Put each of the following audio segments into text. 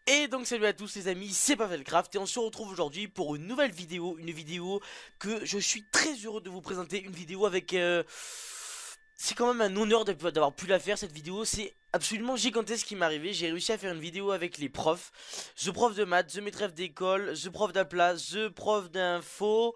Et donc salut à tous les amis, c'est Pavelcraft et on se retrouve aujourd'hui pour une nouvelle vidéo, une vidéo que je suis très heureux de vous présenter, une vidéo avec... C'est quand même un honneur d'avoir pu la faire cette vidéo, c'est absolument gigantesque ce qui m'est arrivé, j'ai réussi à faire une vidéo avec les profs, The prof de maths, The maîtresse d'école, The prof d'aplat, The prof d'info,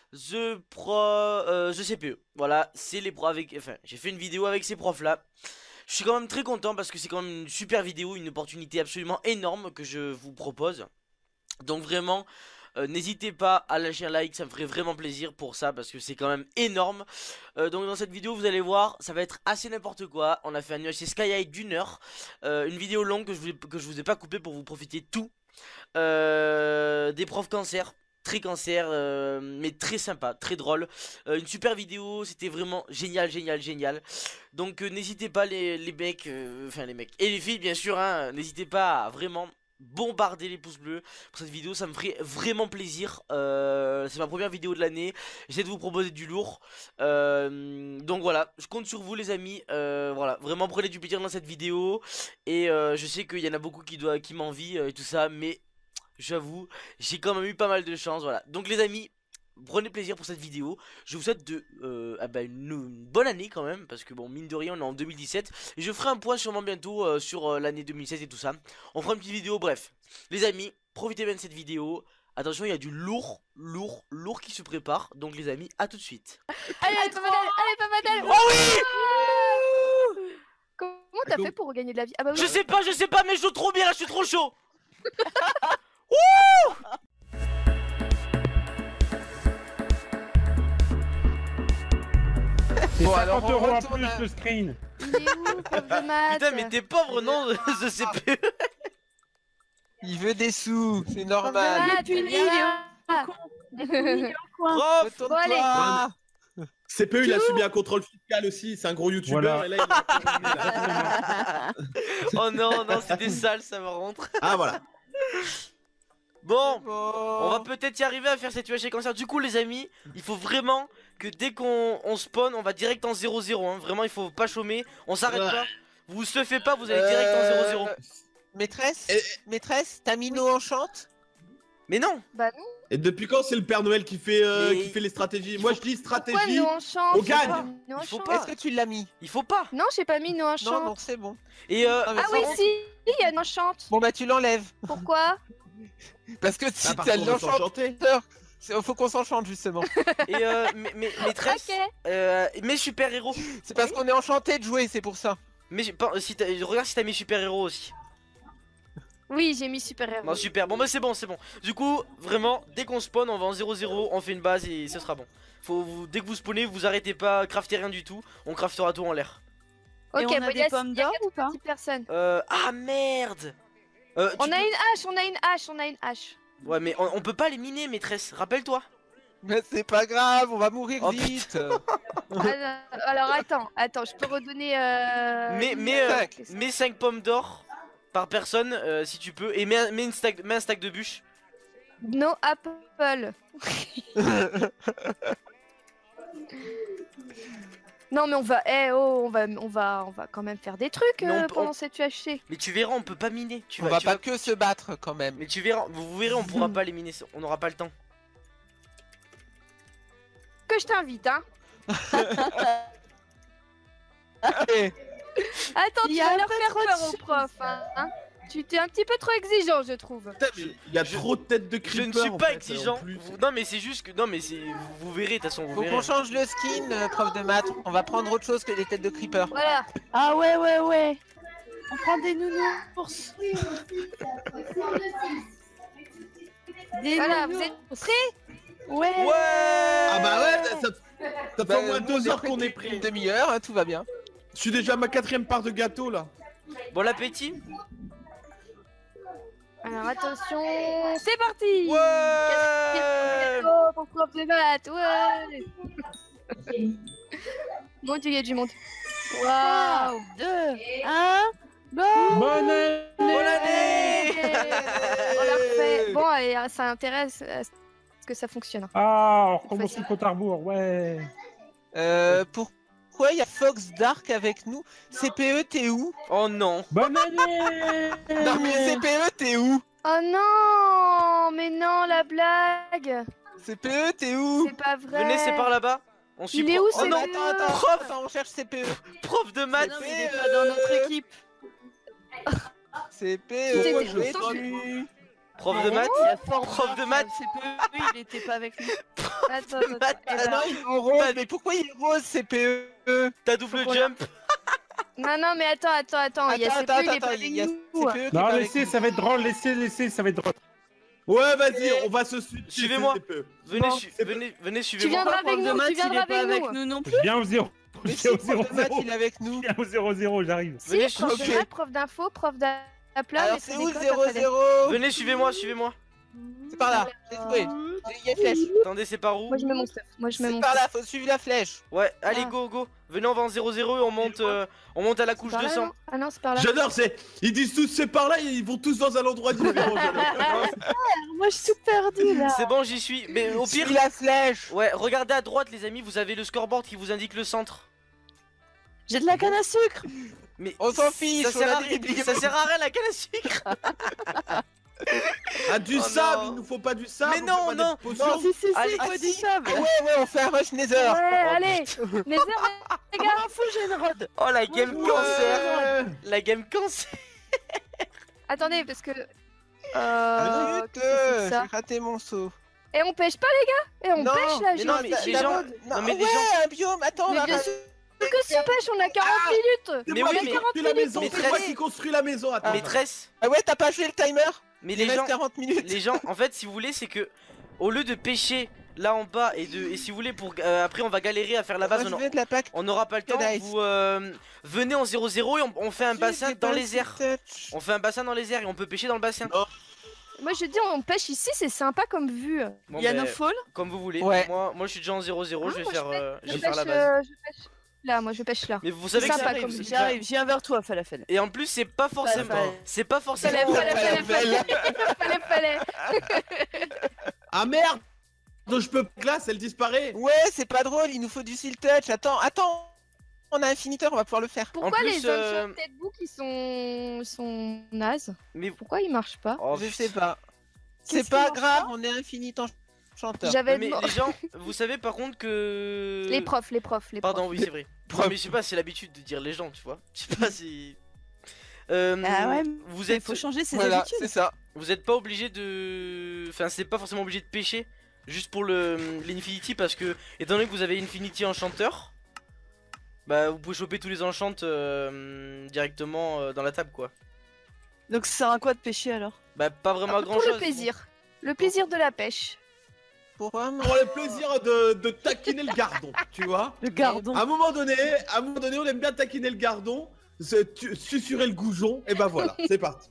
The CPE, voilà, c'est les profs avec... Enfin, j'ai fait une vidéo avec ces profs là. Je suis quand même très content parce que c'est quand même une super vidéo, une opportunité absolument énorme que je vous propose. Donc vraiment, n'hésitez pas à lâcher un like, ça me ferait vraiment plaisir pour ça parce que c'est quand même énorme. Donc dans cette vidéo, vous allez voir, ça va être assez n'importe quoi. On a fait un UHC Sky High d'1 heure, une vidéo longue que je vous ai pas coupé pour vous profiter de tout. Des profs cancer. Très cancer, mais très sympa, très drôle. Une super vidéo, c'était vraiment génial, génial, génial. Donc n'hésitez pas les mecs, enfin les mecs, et les filles bien sûr, hein, n'hésitez pas à vraiment bombarder les pouces bleus pour cette vidéo, ça me ferait vraiment plaisir. C'est ma première vidéo de l'année, j'essaie de vous proposer du lourd. Donc voilà, je compte sur vous les amis, voilà, vraiment prenez du plaisir dans cette vidéo. Et je sais qu'il y en a beaucoup qui m'envient et tout ça, mais... J'avoue, j'ai quand même eu pas mal de chance, voilà. Donc les amis, prenez plaisir pour cette vidéo. Je vous souhaite une bonne année quand même, parce que bon, mine de rien, on est en 2017. Et je ferai un point sûrement bientôt sur l'année 2016 et tout ça. On fera une petite vidéo, bref. Les amis, profitez bien de cette vidéo. Attention, il y a du lourd qui se prépare. Donc les amis, à tout de suite. Allez, pas madame. Oh oui! Comment t'as fait pour gagner de la vie? Ah bah oui. Je sais pas, mais je joue trop bien là, je suis trop chaud. C'est Bon, 50 alors, € en retourne plus le screen. Il est où, prof de maths? Putain, mais t'es pauvre, non, The CPE. Il veut des sous, c'est Prof de normal. maths, il est là. Prof. Retourne-toi. CPE, il a subi un contrôle fiscal aussi, c'est un gros youtubeur. Voilà. Et là, il a... Oh non, c'était sale, ça me rentre. Ah voilà. Bon, Bon. on va peut-être y arriver à faire cette UHC cancer. Du coup, les amis, il faut vraiment que dès qu'on spawn, on va direct en 0-0. Hein. Vraiment, il faut pas chômer. On s'arrête pas. Vous se faites pas, vous allez direct en 0-0. Maîtresse, t'as mis nos enchante? Mais non. Bah non. Et depuis quand c'est le Père Noël qui fait les stratégies? Moi je dis Pourquoi stratégie. nous on chante? on gagne. Il faut pas. Est-ce que tu l'as mis? Il faut pas. Non, j'ai pas mis nous en Non, chante. donc c'est bon. Et Non, mais Ah ça, oui, on- si, il y a une chante. Bon bah tu l'enlèves. Pourquoi? Parce que si Parce t'as qu'on veut l'enchanteur, faut qu'on s'enchante justement. et maîtresse, Ok. mes super héros. C'est parce qu'on est enchanté de jouer, c'est pour ça. Mais si regarde si t'as mes super héros aussi. Oui, j'ai mis super-héros. Non, super. Bon, bah c'est bon, c'est bon. Du coup, vraiment, dès qu'on spawn, on va en 0-0, on fait une base et ce sera bon. Dès que vous spawnez, vous arrêtez pas, craftez rien du tout. On craftera tout en l'air. Ok, Et on a bah, des pommes d'or ou pas? 6 personnes. Ah merde. On Tu a peux- une hache. Ouais, mais on peut pas les miner, maîtresse. Rappelle-toi. Mais c'est pas grave, on va mourir Oh, vite. Alors attends, je peux redonner. Mets 5 pommes d'or par personne si tu peux. Et mets un stack de bûches. No apple. Non mais on va, on va quand même faire des trucs Mais pendant cette UHC. Mais tu verras, on peut pas miner. On va pas que se battre quand même. Mais tu verras, vous verrez, on pourra pas les miner. On n'aura pas le temps. Que je t'invite, hein. Allez. Attends, tu Il y a vas un leur peu faire trop de peur aux choses. profs, hein. Tu t'es un petit peu trop exigeant, je trouve. Il y a trop de têtes de Je creeper. ne suis en pas fait, exigeant. en plus. Non, mais c'est juste que. Non, mais c'est. Vous verrez, de toute façon, vous Faut verrez. qu'on change le skin, prof de maths. On va prendre autre chose que des têtes de creeper. Voilà. Ah ouais. On prend des nounours. Des Voilà, vous nounours. êtes prêts? Ouais. Ouais. Ah bah ouais, ça fait au moins nous, 2 heures qu'on est une prêt. demi-heure, hein, tout va bien. Je suis déjà à ma 4ème part de gâteau là. Bon appétit. Alors attention, c'est parti. Ouais. Oh, pour prof de maths, ouais. Mon dieu, il y a du monde. Waouh. 2, 1, go. Bonne année. Bonne année. On l'a refait. Bon, et ça intéresse que ça fonctionne. Ah, on recommence le compte à rebours, ouais. pourquoi il y a Fox Dark avec nous? CPE, t'es où? Oh non. Bonne année. Non mais CPE, t'es où? Oh non, mais non, la blague. CPE, t'es où? C'est pas vrai. Venez, c'est par là-bas. On suit Il est où, Oh c'est non, CPE? attends, on cherche CPE. Prof de maths. Non, mais il est pas dans notre équipe. CPE, C'était où es-tu? Prof de maths. Il a fort Prof de maths. CPE, il était pas avec nous. Attends, Maths. Ah non, il est en rose, mais pourquoi il est rose, CPE? T'as double Faut jump. Non, mais attends, il y a CPE, il est pas avec il y a nous. CPE qui est Non, pas avec laissez, nous. ça va être drôle, laissez, ça va être drôle. Ouais, vas-y, on va se suivre. Suivez-moi. Venez, Bon. venez, Tu suivez-moi. viendras avec nous, tu viendras avec nous. non plus. Je viens au 0. Mais Je si, viens au prof de maths, 0-0. il est avec nous. Je viens au 0-0, j'arrive. Si, Venez, prof de ok. maths, prof d'info, prof d'aplat. Alors c'est où le 0-0? Venez, suivez-moi. C'est par là, j'ai trouvé. Il y a une flèche. Attendez, c'est par où? Moi je mets mon stuff. C'est par là, faut suivre la flèche. Ouais, allez, Ah. go. Venez, on va en 0-0 et on monte à la couche Par là, 200. non Ah non, c'est par là. J'adore, ils disent tous c'est par là, ils vont tous dans un endroit différent. j'adore. Moi, je suis tout perdue là. C'est bon, j'y suis. Mais au pire, Suis la flèche. ouais, regardez à droite, les amis, vous avez le scoreboard qui vous indique le centre. J'ai de la canne à sucre. Mais On s'en fiche, ça on sert a à des rien, billets. ça sert à rien la canne à sucre. Ah, du Oh sable, non. il nous faut pas du sable. Mais on non, fait pas non. des potions. Non, si, Allez, il faut ah, du si. sable. Ah ouais, on fait un rush Nether. Ouais, Oh, allez. Les heures, les gars. Info, j'ai une rod. Oh la game Ouais. cancer. La game cancer. Attendez, parce que. Minute, Qu'est-ce que c'est que ça j'ai raté mon saut. Et on pêche pas, les gars? Et on Non, pêche là, mais j'ai non, dit. mais les gens- non, mais les ouais, gens- un biome, attends, on Mais va bien rater- sûr que si on pêche, on a 40 minutes. C'est Mais moi oui, qui mais- construis la maison, mais c'est moi très- qui construis la maison. Attends. Maîtresse, Ah ouais, t'as pas joué le timer? mais Il les reste gens, 40 minutes. les gens, en fait, si vous voulez, c'est que au lieu de pêcher là en bas et si vous voulez, pour après on va galérer à faire la base, Moi, je veux de la PAC. on n'aura pas le temps. Nice. Vous venez en 0-0 et on fait un bassin dans les airs. On fait un bassin dans les airs et on peut pêcher dans le bassin. Oh. Moi je dis, on pêche ici, c'est sympa comme vue. Bon, Il y a ben, nos falls. comme vous voulez. Ouais. Moi je suis déjà en 0-0, je vais moi, faire, je je vais faire pêche, la base. je pêche là, moi je pêche là. Mais vous C'est savez que sympa ça comme arrive. J'arrive, je viens vers toi, Falafel. Et en plus c'est pas forcément, Fallait. c'est pas forcément. Fallait. Ah merde. Donc je peux glace, elle disparaît. Ouais, c'est pas drôle, il nous faut du seal touch. Attends. On a infiniteur, on va pouvoir le faire. Pourquoi plus, les hommes tête book ils sont nazes? Mais Pourquoi ils marchent pas? oh, Je sais pas. Qu'est-ce C'est pas qui marche grave, on est infinitant chanteur. J'avais mais les gens, vous savez par contre que les profs. Pardon, oui, c'est vrai. Non, mais je sais pas, c'est l'habitude de dire les gens, tu vois. Je sais pas si. Ah ouais, vous il êtes, faut changer ses Voilà, habitudes. c'est ça. vous êtes pas obligé de. Enfin, c'est pas forcément obligé de pêcher juste pour l'Infinity parce que, étant donné que vous avez Infinity Enchanteur, bah vous pouvez choper tous les enchants directement dans la table quoi. Donc ça sert à quoi de pêcher alors? Bah, pas vraiment à grand Pour chose. le plaisir. Le plaisir de la pêche. Pourquoi Pour le plaisir de taquiner le gardon, tu vois. Le gardon. À un moment donné, on aime bien taquiner le gardon, susurrer le goujon, et ben voilà, c'est parti.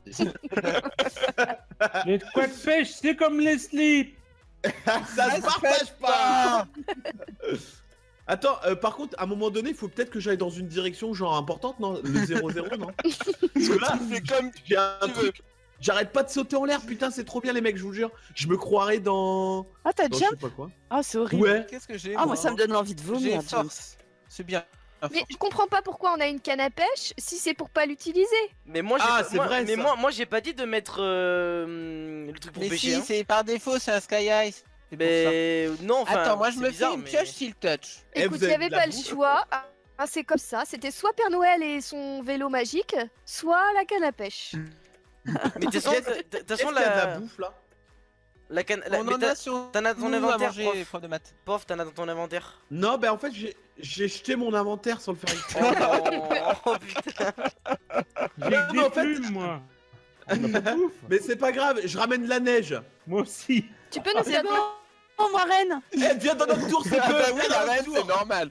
Les quoi de pêche, c'est comme les slips. Ça se partage pas. Attends, par contre, à un moment donné, il faut peut-être que j'aille dans une direction genre importante, non? Le 0-0, non? Parce que là, C'est comme j'ai un truc. J'arrête pas de sauter en l'air, putain, c'est trop bien les mecs, je vous jure. Je me croirais dans. Ah, t'as dans je jump? sais pas quoi. Ah, c'est horrible. Ouais. Qu'est-ce que j'ai Ah, moi ça me donne envie de J'ai vomir. James. force. C'est bien. Mais je comprends pas pourquoi on a une canne à pêche si c'est pour pas l'utiliser. Mais moi, j'ai Ah, pas- c'est moi- vrai, mais ça. moi j'ai pas dit de mettre le truc pour Mais pêcher. si, Hein. c'est par défaut, c'est un Sky Ice. C'est pour Mais non, enfin. Attends, moi je c'est me bizarre, fais une mais- pioche seal touch. Eh, Écoute, vous il y avez avait de la pas le bouffe choix. Ah, c'est comme ça. C'était soit Père Noël et son vélo magique, soit la canne à pêche. Mais de toute façon, Est-ce qu'il y a de la bouffe là? la canne. On en a sur t'en as dans ton nous à inventaire, manger, prof. prof de maths. Pof, t'en as dans ton inventaire. Non, bah en fait, j'ai jeté mon inventaire sans le faire exprès. Oh, non. Oh, putain. J'ai Non, mais des en fait- plumes, moi. On a pas de bouffe. Mais c'est pas grave, je ramène la neige. Moi aussi. Tu peux nous faire Oh, ma reine. Eh, viens dans notre tour, c'est Ah peu. bah oui, viens la dans notre reine, tour. c'est normal.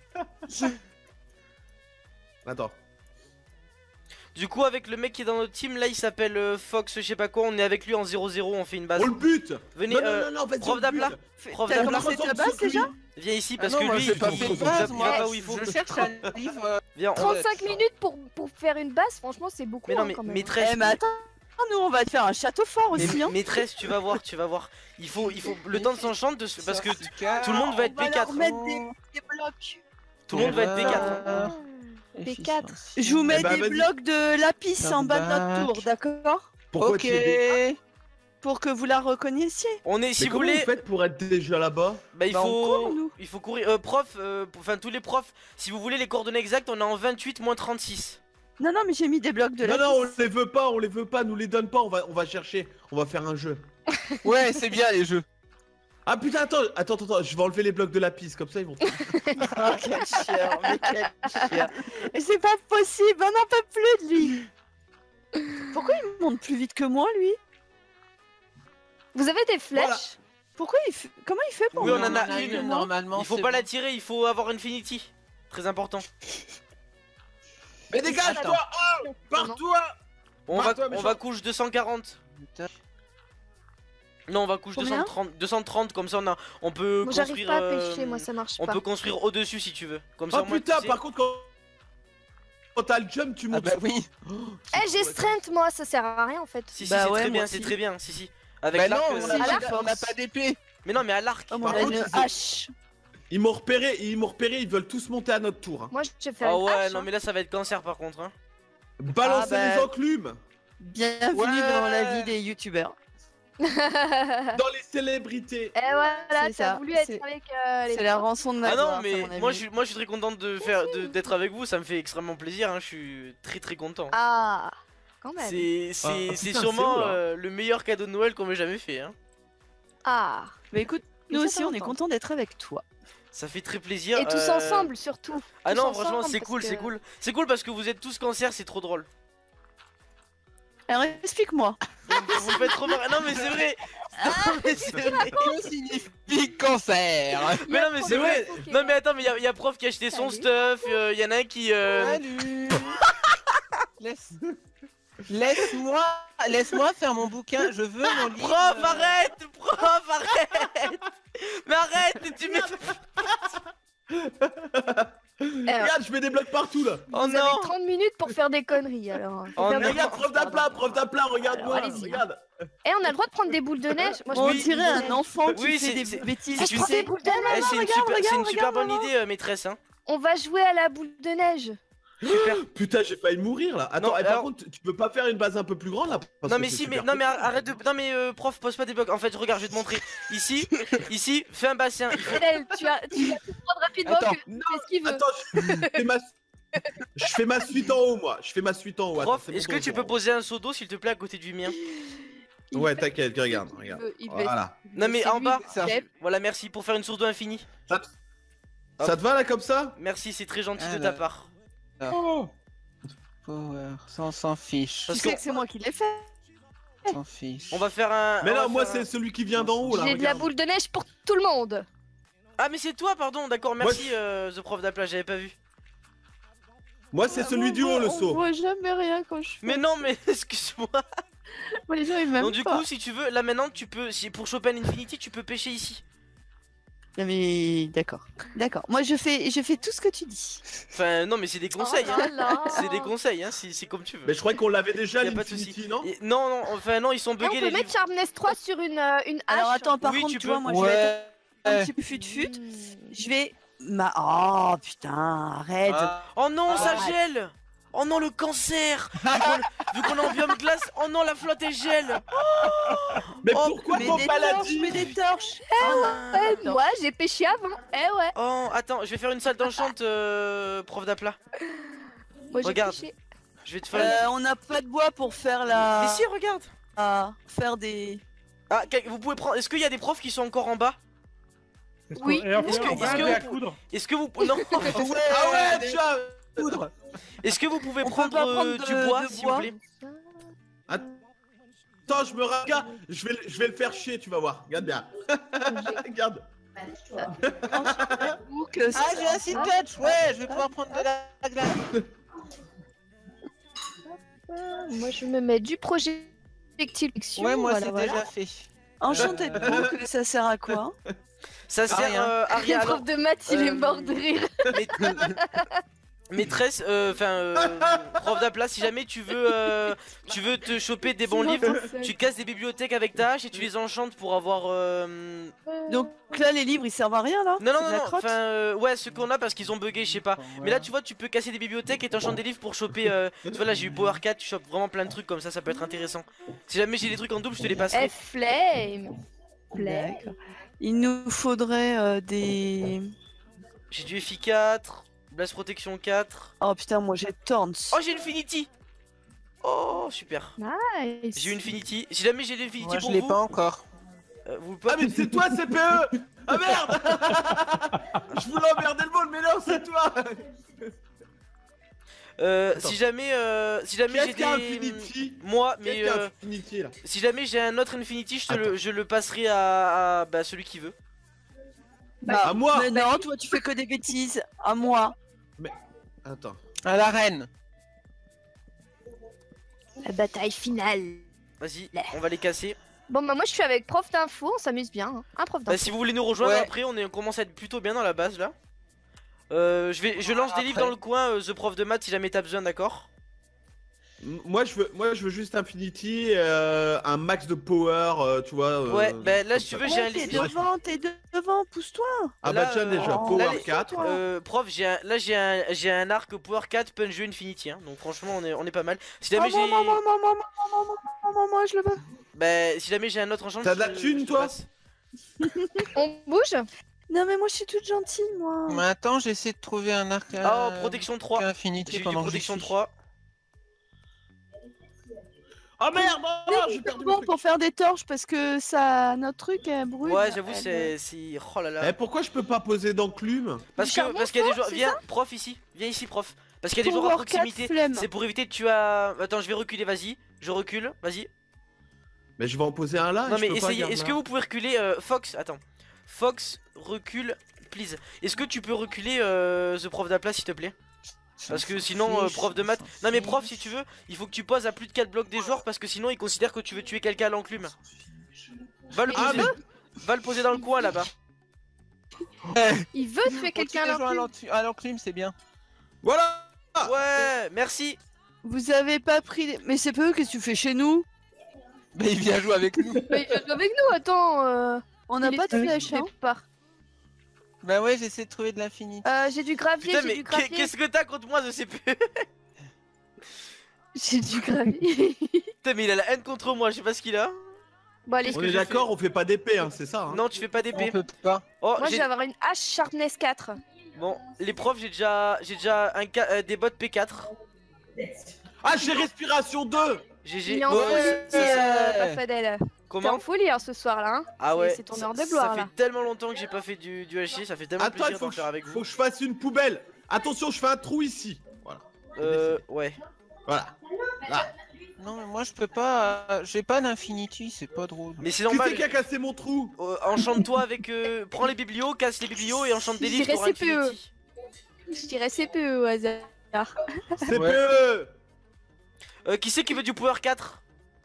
Attends. Du coup, avec le mec qui est dans notre team, là il s'appelle Fox, je sais pas quoi. On est avec lui en 0-0, on fait une base. On le bute. Venez, Non, non, vas-y, prof on le d'aplat. bute. Prof T'as d'aplat. commencé ta base déjà? Viens ici parce Ah non, que moi, lui, j'ai il, pas il- fait de il- base, il moi. va pas où il faut. Je cherche un livre. Viens, on- 35 minutes pour faire une base, franchement, c'est beaucoup. Mais non, hein, mais quand même. maîtresse. Eh, mais attends, nous on va te faire un château fort mais- aussi, hein. maîtresse, tu vas voir, tu vas voir. Il faut le temps de s'enchantrer parce que tout le monde va être On va leur P4. mettre des blocs. Tout le monde va être D4. Hein. D4. Je vous mets Eh ben, des vas-y. blocs de lapis en bas de notre Bac. tour, d'accord? Pourquoi Ok. tu fais des... Pour que vous la reconnaissiez. On est, Mais si vous comment voulez, vous faites pour être déjà là-bas? bah il Bah, on court, faut, nous. il faut courir. Prof, enfin tous les profs, si vous voulez les coordonnées exactes, on est en 28 moins 36. Non, non, mais j'ai mis des blocs de Non, lapis. non, on les veut pas, nous les donne pas, on va chercher, on va faire un jeu. Ouais, c'est bien les jeux. Ah putain, attends, je vais enlever les blocs de lapis, comme ça ils vont... Oh, quel chien, mais quel chien. Mais c'est pas possible, on n'en peut plus de lui. Pourquoi il monte plus vite que moi, lui? Vous avez des flèches? Voilà. Pourquoi comment il fait pour Oui, on monter en a plus vite une, que moi? normalement. Il faut c'est pas bon. la tirer, il faut avoir Infinity. Très important. Mais dégage-toi! Oh, pars-toi! On va couche 240. Non, on va couche Combien 230, comme ça on peut Moi j'arrive construire. pas à pêcher, moi ça marche On pas. peut construire au-dessus si tu veux. Comme ça, Oh au moins, putain, tu sais- par contre, quand t'as le jump, tu Ah montes. bah oui. Eh, j'ai strength moi, ça sert à rien en fait. Si, Bah c'est ouais, très moi bien, aussi. c'est très bien. Si. Avec Bah l'arc. non, à l'arc. on n'a pas d'épée. Mais non, mais à l'arc. Oh, Par on a contre, une hache. Ils m'ont repéré, ils veulent tous monter à notre tour. Hein. Moi je vais faire Ah une ouais, hache, non, hein. mais là ça va être cancer par contre. Hein. Balancez bah. les enclumes Bienvenue Ouais. dans la vie des youtubeurs. dans les célébrités. Et voilà, C'est t'as ça, voulu être c'est- avec les C'est la rançon de ma Ah non, gloire, à mais mon moi avis. je suis très contente d'être avec vous, ça me fait extrêmement plaisir. Hein. Je suis très content. Ah, quand même. C'est putain, sûrement c'est où, là le meilleur cadeau de Noël qu'on m'ait jamais fait. Hein. Ah. Mais écoute, nous Ça, aussi, ça on est m'entend. content d'être avec toi. Ça fait très plaisir. Et tous ensemble surtout. Ah Tous non, ensemble, franchement, c'est parce cool, que- c'est cool. C'est cool parce que vous êtes tous cancer, c'est trop drôle. Alors, explique-moi. Vous me faites trop marrer. Non, mais c'est vrai. Non, mais c'est vrai. Que signifie cancer? Mais non, mais c'est vrai. Pokémon. Non, mais attends, mais y a prof qui a acheté son Salut. stuff. Y en a un qui. Salut. Laisse-moi faire mon bouquin. Je veux mon livre. Prof, arrête! Prof, arrête! Mais arrête! Tu mets. Regarde, je mets des blocs partout là. Oh Vous non! avez 30 minutes pour faire des conneries alors. Faut Oh faire non. des- Regarde, prof d'aplat, regarde-moi. Alors, allez-y, hein. Regarde. Eh, on a le droit de prendre des boules de neige. Moi, On Oui. dirait un enfant qui Oui, fait c'est- des bêtises. c'est je une- prends des boules de neige. Eh, c'est une super bonne idée, maîtresse. Hein. On va jouer à la boule de neige. Super. Putain, j'ai failli mourir là. Attends, Non, et par alors- contre, tu peux pas faire une base un peu plus grande là parce Non que mais c'est si, mais super non mais petit. arrête de, non mais prof, pose pas des blocs. En fait, regarde, je vais te montrer. Ici, fais un bassin. Il faut- Elle, tu vas tout prendre rapidement Attends, que tu fais ce qu'il veut. Attends, je fais ma suite en haut moi. Je fais ma suite en haut. Attends, Prof, c'est est-ce bon, que tu bon. peux poser un seau d'eau s'il te plaît à côté du mien? Ouais, t'inquiète, regarde. Il veut- Voilà. Non mais C'est en lui, bas. Ça. Chef. Voilà, merci pour faire une source d'eau infinie. Ça te va là comme ça? Merci, c'est très gentil Ah, de là. ta part. Oh, Power. Ça, on s'en fiche. Tu Parce sais que- que c'est moi qui l'ai fait. On s'en fiche. On va faire un. Mais on va non, moi faire c'est celui qui vient d'en haut là. J'ai de la regarde. boule de neige pour tout le monde. Ah mais c'est toi, pardon. D'accord, merci Moi, The Prof d'Aplat, j'avais pas vu. Moi c'est celui du haut le On saut. voit jamais rien quand je fais. Mais non, mais excuse-moi. Moi, les gens, ils m'aiment Donc du pas. coup, si tu veux, là maintenant, tu peux, si pour choper un Infinity, tu peux pêcher ici. Non, mais d'accord. D'accord. Moi, je fais tout ce que tu dis. Enfin, non, mais c'est des conseils. Oh Hein. là là. C'est des conseils, hein. C'est comme tu veux. Mais je crois qu'on l'avait déjà Y a pas de l'Infinity, souci. non? Non, non, enfin non, ils sont Eh, on buggés peut les mettre livres. Sharpness 3 sur une hache. Alors, attends, par Oui, contre, tu tu peux. vois, moi, je vais être un Ouais. petit peu fut-fut. Je vais. Oh putain, arrête. Ah. Oh non, ça Ah. gèle. Oh non, le cancer. Vu qu'on est en biome glace. Oh non, la flotte elle gèle. Mais Oh, pourquoi Mets ton des paladin? torches, mets des torches. Eh, moi, j'ai pêché avant. Eh ouais. Oh, attends, je vais faire une salle d'enchant, prof d'aplat. Moi, j'ai Regarde. pêché. Je vais te faire. On n'a pas de bois pour faire Mais si, regarde. faire des. Ah, vous pouvez prendre. Est-ce qu'il y a des profs qui sont encore en bas? Oui. Est-ce que- est-ce que- à coudre? Est-ce que vous. Non. Ah ouais, tiens. Poudre. Est-ce que vous pouvez On peut prendre, pas prendre du de- bois, de s'il vous bois plaît? Attends, je me regarde. Je vais le faire chier, tu vas voir. Regarde bien. Regarde. Pour que Ah, j'ai un seed touch. Ouais, je vais pouvoir prendre de la glace. Moi, je me mets du projectile. Ouais, moi, voilà, c'est voilà. déjà fait. Enchanté de boucle, ça sert à quoi? Ça sert rien. à rien. Le prof de maths, il est mort de rire. Mais- Maîtresse, prof d'aplat, si jamais tu veux te choper des bons livres, tu casses des bibliothèques avec ta hache et tu les enchantes pour avoir. Donc là, les livres ils servent à rien là. Non, non, C'est de non, la non, crotte. enfin, ouais, ceux qu'on a parce qu'ils ont bugué, je sais pas. Mais là, tu vois, tu peux casser des bibliothèques et t'enchantes des livres pour choper. Tu vois, là, j'ai eu Power 4, tu chopes vraiment plein de trucs comme ça peut être intéressant. Si jamais j'ai des trucs en double, je te les passerai. Flame. D'accord. Il nous faudrait des. J'ai du FI4, Blast Protection 4. Oh putain, moi j'ai Taunts. Oh, j'ai Infinity! Oh, super. Nice. J'ai eu Infinity. Si jamais j'ai l'Infinity Moi, je pour l'ai vous, pas encore. vous Ah mais c'est toi CPE. Ah merde. Je voulais emmerder le monde mais non c'est toi. si jamais j'ai Qu'est-ce qu'un des... Infinity? Moi, Qu'est-ce mais qu'un Infinity là? si jamais j'ai un autre Infinity, Attends. je le passerai à bah, celui qui veut. À moi. Mais non, toi tu fais que des bêtises. À moi. Attends. À la reine. La bataille finale. Vas-y, on va les casser. Bon bah moi je suis avec prof d'info, on s'amuse bien. Hein. Un prof Bah, d'info. si vous voulez nous rejoindre Ouais. après, on commence à être plutôt bien dans la base là. Je lance des livres Après. dans le coin, The Prof de maths si jamais t'as besoin, d'accord? Moi je veux juste Infinity, un max de power, tu vois. Ouais, bah là comme si tu ça. veux, j'ai un Ouais, t'es livre. devant, pousse-toi. Ah là, bah tiens déjà, oh, power là, les- 4. Prof, j'ai un arc Power 4 Punch Infinity, hein. Donc franchement on est pas mal. Si Oh, jamais j'ai. moi je le veux. Bah si jamais j'ai un autre enchant. T'as de la je thune, te toi passe. On bouge. Non mais moi je suis toute gentille moi. Mais attends, j'essaie de trouver un arc Oh, protection 3. Infinity J'ai eu du pendant que j'y protection suis. 3. Oh merde, oh, j'ai perdu mon Bon truc. pour faire des torches parce que ça notre truc elle brûle. Ouais, j'avoue, Elle- c'est. Oh là Eh là. pourquoi je peux pas poser d'enclume? Parce Du charbon qu'il y a des fort, joueurs. c'est Viens, prof ici. Viens ici, prof. Parce qu'il y a des joueurs à Power 4 proximité. flemme. C'est pour éviter que tu as. Attends, je vais reculer, vas-y. Je recule, vas-y. Mais je vais en poser un là. Non et mais je peux pas, essayez, garde, est-ce là. que vous pouvez reculer Fox, attends. Fox, recule, please. Est-ce que tu peux reculer The Prof d'Aplat s'il te plaît? Parce que sinon, prof de maths. Non mais prof, si tu veux, il faut que tu poses à plus de 4 blocs des joueurs parce que sinon ils considèrent que tu veux tuer quelqu'un à l'enclume. Va le Ah, poser. Va le poser dans le coin là-bas. Il veut tuer quelqu'un Quelqu'un là. à l'enclume, c'est bien. Voilà. Ouais, merci. Vous avez pas pris les... Mais c'est pas eux, qu'est-ce que tu fais chez nous? Mais il vient jouer avec nous. Mais il veut avec nous, attends. On n'a il pas est de flèches hein. quelque part. Bah ouais, j'essaie de trouver de l'infinity. J'ai du gravier, Putain j'ai mais du gravier. qu'est-ce que t'as contre moi de CPU? J'ai du gravier. Putain mais il a la haine contre moi, je sais pas ce qu'il a. Bon allez, Qu'est-ce On que est j'ai d'accord, on fait pas d'épée, hein, c'est ça. Hein. Non, tu fais pas On d'épée. peut pas. Oh, moi je j'ai... vais avoir une hache sharpness 4. Bon, les profs, j'ai déjà des bots P4. Ah j'ai respiration 2. GG. Il est en Bon, folie, pas Fadel. T'es Comment? en folie hein, ce soir là. Hein. Ah ouais, c'est ton heure de gloire ça là. fait tellement longtemps que j'ai pas fait du HC, ça fait tellement Attends, il plaisir faut d'en que, faire avec faut vous. que je fasse une poubelle. Attention, je fais un trou ici. Voilà. Ouais. Voilà. Non, mais moi je peux pas. J'ai pas d'infinity, c'est pas drôle. Mais c'est Qui normal. c'est qui a cassé mon trou? Enchante-toi avec. Prends les biblios, casse les biblios et enchante des Je livres dirais pour CPE. Infinity. Je dirais CPE au hasard. CPE. Qui c'est qui veut du Power 4?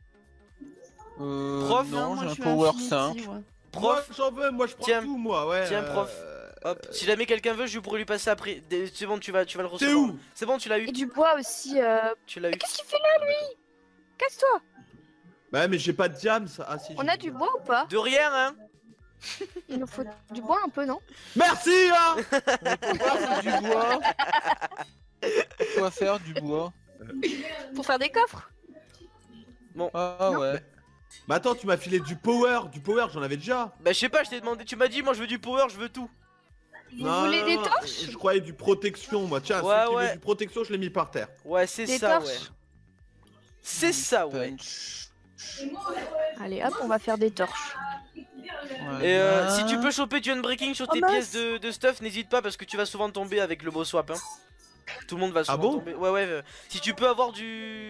Prof, non, moi, j'ai je un suis Power Infinity, 5. ouais. Moi Prof, j'en veux, moi je prends Tiens. tout moi, ouais. Tiens, prof. hop. Si jamais quelqu'un veut, je pourrais lui passer après. C'est bon, tu vas le recevoir. T'es où? C'est bon, tu l'as eu. Et du bois aussi. Tu l'as eu. Qu'est-ce qu'il fait là lui? Casse-toi. Bah mais j'ai pas de diams. Ah si. On j'ai a du bois ou pas? De rien, hein. Il nous faut du bois un peu non? Merci hein. Faut du bois. Quoi faire du bois? Pour faire des coffres? Ah ouais. Bah attends, tu m'as filé du power j'en avais déjà. Bah, je sais pas, je t'ai demandé. Tu m'as dit, moi je veux du Power, je veux tout. Vous voulez des torches? Je croyais du protection moi. Tiens, Ouais, celui qui ouais. veut du protection, je l'ai mis par terre. Ouais, c'est Des ça, torches? ouais. C'est ça, ouais. Punch. Allez hop, on va faire des torches. Et Voilà. si tu peux choper du unbreaking sur tes mince. pièces de stuff, n'hésite pas parce que tu vas souvent tomber avec le beau swap. Hein. Tout le monde va souvent bon tomber. Ouais, ouais. Si tu peux avoir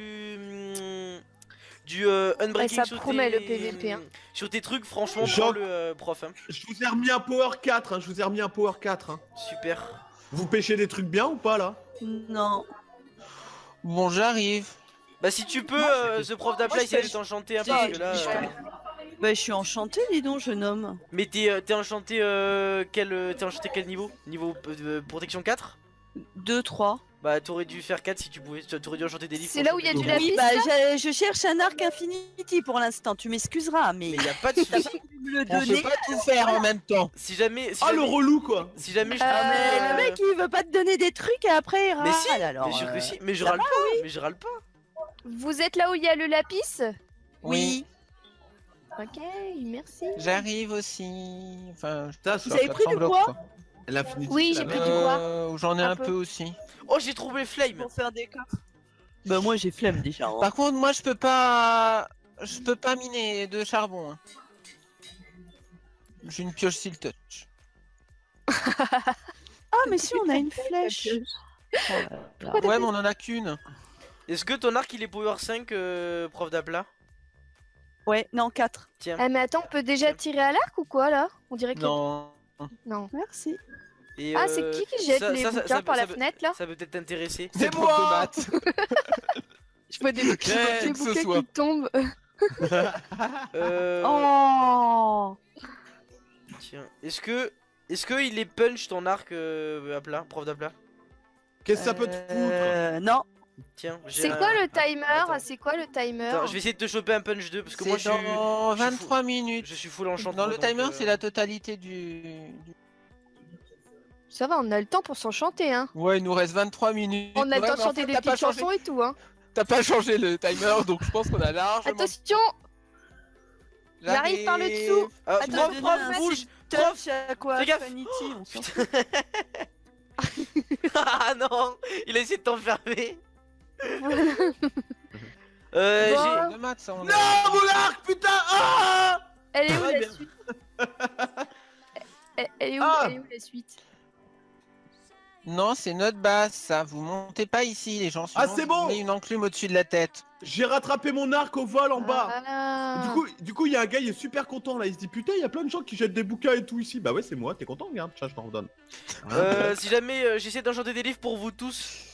du unbreaking ça sur promet, tes... le PVP, hein. Sur tes trucs, franchement, Genre- prends le prof. Hein. Je vous ai remis un power 4, hein. Je vous ai remis un power 4. Hein. Super. Vous pêchez des trucs bien ou pas là? Non. Bon, j'arrive. Bah, si tu peux, ce prof moi, d'Apla, je essayer fais- de t'enchanter un peu j'ai- parce que là. je fais- Bah je suis enchantée dis donc jeune homme. Mais t'es enchanté t'es enchanté quel niveau? Niveau protection 4? 2, 3. Bah t'aurais dû faire 4 si tu pouvais, t'aurais dû enchanter des livres. C'est là où il y a du Oui, lapis. Oui, bah je cherche un arc Infinity pour l'instant, tu m'excuseras, mais Mais y a pas de t'as soucis. pas pu me le On donner. peut pas tout faire en même temps. Si jamais, Ah, le relou, quoi. si jamais je Ah, trouve, mais le mec il veut pas te donner des trucs et après il Mais râle, si, alors. bien sûr que si, mais je ça râle va, pas, mais je râle pas. Vous êtes là où il y a le lapis? Oui. Ok, merci. J'arrive aussi. Enfin, Ça, Vous avez pris du bois L'Infinity. Oui, c'est j'ai la pris merde. du bois. J'en ai Un un peu. peu aussi. Oh, j'ai trouvé Flame. pour faire des coffres. Bah moi j'ai flemme déjà. hein. Par contre, moi, je peux pas miner de charbon. Hein. J'ai une pioche Steel Touch. Ah mais si on a une flèche. Oh là là. Ouais, mais on en a qu'une. Est-ce que ton arc il est Power 5, prof d'aplat? Ouais, non 4. Tiens. Ah mais attends, on peut déjà tirer à l'arc ou quoi là? On dirait que... Non. Non. Merci. Et, Ah, c'est qui jette les bouquins par la peut- fenêtre là? Ça peut peut-être t'intéresser. C'est moi. Je vois des que les ce bouquins soit. qui tombent. Oh. Tiens, est-ce que il est punch ton arc aplat, prof d'aplat? Qu'est-ce que ça peut te foutre? Non. Tiens, j'ai C'est un- quoi le timer? Attends. C'est quoi le timer? Attends, je vais essayer de te choper un punch 2 parce que moi C'est je suis dans je suis 23 minutes. je suis full enchantement. Dans le donc, timer, c'est la totalité du... Ça va, on a le temps pour s'enchanter hein. Ouais, il nous reste 23 minutes. On a le Ouais, temps de mais en chanter fait, des t'as pas petites changé- chansons et tout hein. T'as pas changé le timer, donc je pense qu'on a largement... Attention, j'arrive par le dessous. Ah, Attends, prof, donne prof, un bouge. Touch à quoi? fais gaffe. Infinity, on s'en Putain. Ah non, il a essayé de t'enfermer. Bon. De maths, ça, on a- Non, mon arc, putain! Ah! Elle est où Très la bien. suite? Elle est où, Ah. elle est où la suite? Non, c'est notre base, ça. Vous montez pas ici, les gens. Ah, sinon c'est je bon. vous mets une enclume au-dessus de la tête. J'ai rattrapé mon arc au vol en bas. Ah. Du coup, il y a un gars, il est super content là. Il se dit putain, il y a plein de gens qui jettent des bouquins et tout ici. Bah ouais, c'est moi. T'es content, regarde. Tiens, je t'en redonne. Si jamais j'essaie d'enchanter des livres pour vous tous.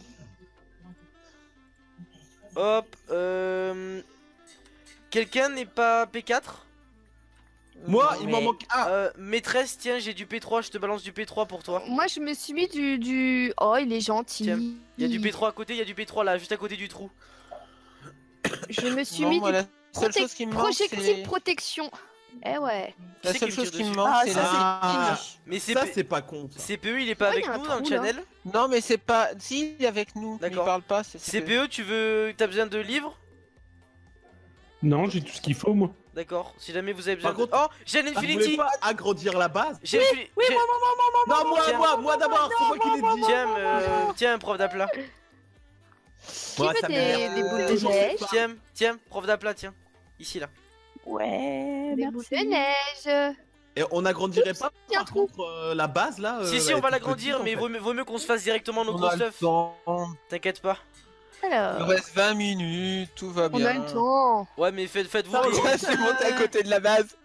Hop, quelqu'un n'est pas P4? Moi, Non, il mais- m'en manque un. Maîtresse, tiens, j'ai du P3, je te balance du P3 pour toi. Moi je me suis mis du... Oh il est gentil. Tiens, Il y a du P3 à côté, il y a du P3 là, juste à côté du trou. Je me suis Non, mis moi, du la seule chose qui me manque, projectile c'est... protection. Eh ouais. La Qui seule c'est qui me chose tire qui me dessus manque, Ah, c'est ça, la... Ah, Mais ça, c'est pas con. Ça. CPE, il est pas Ouais, avec y a un nous dans le trou, là. channel. Non, mais c'est pas... Si, il est avec nous. Mais il D'accord. parle pas, c'est... CPE, t'as besoin de livres? Non, j'ai tout ce qu'il faut, moi. D'accord, si jamais vous avez besoin Par de... contre- Oh, j'ai un Ah, vous voulez Infinity. pas agrandir la base? J'ai Infini- j'ai- Non, moi d'abord, c'est moi qui l'ai dit. Tiens, prof d'aplat. Qui Moi, veut ça des m'énerve. boules de Toujours neige? pas. Tiens, prof d'aplat, tiens. Ici là. Ouais, Des boules merci. de neige. Et on agrandirait pas il y a un par trou. contre la base là Si, elle on est va toute l'agrandir, petite, mais en fait. vaut mieux qu'on se fasse directement nos On gros a le stuff. temps. T'inquiète pas. Il nous Alors, reste 20 minutes, tout va on bien. a le temps. Ouais, mais faites-vous Ça, des... je suis monté à côté de la base.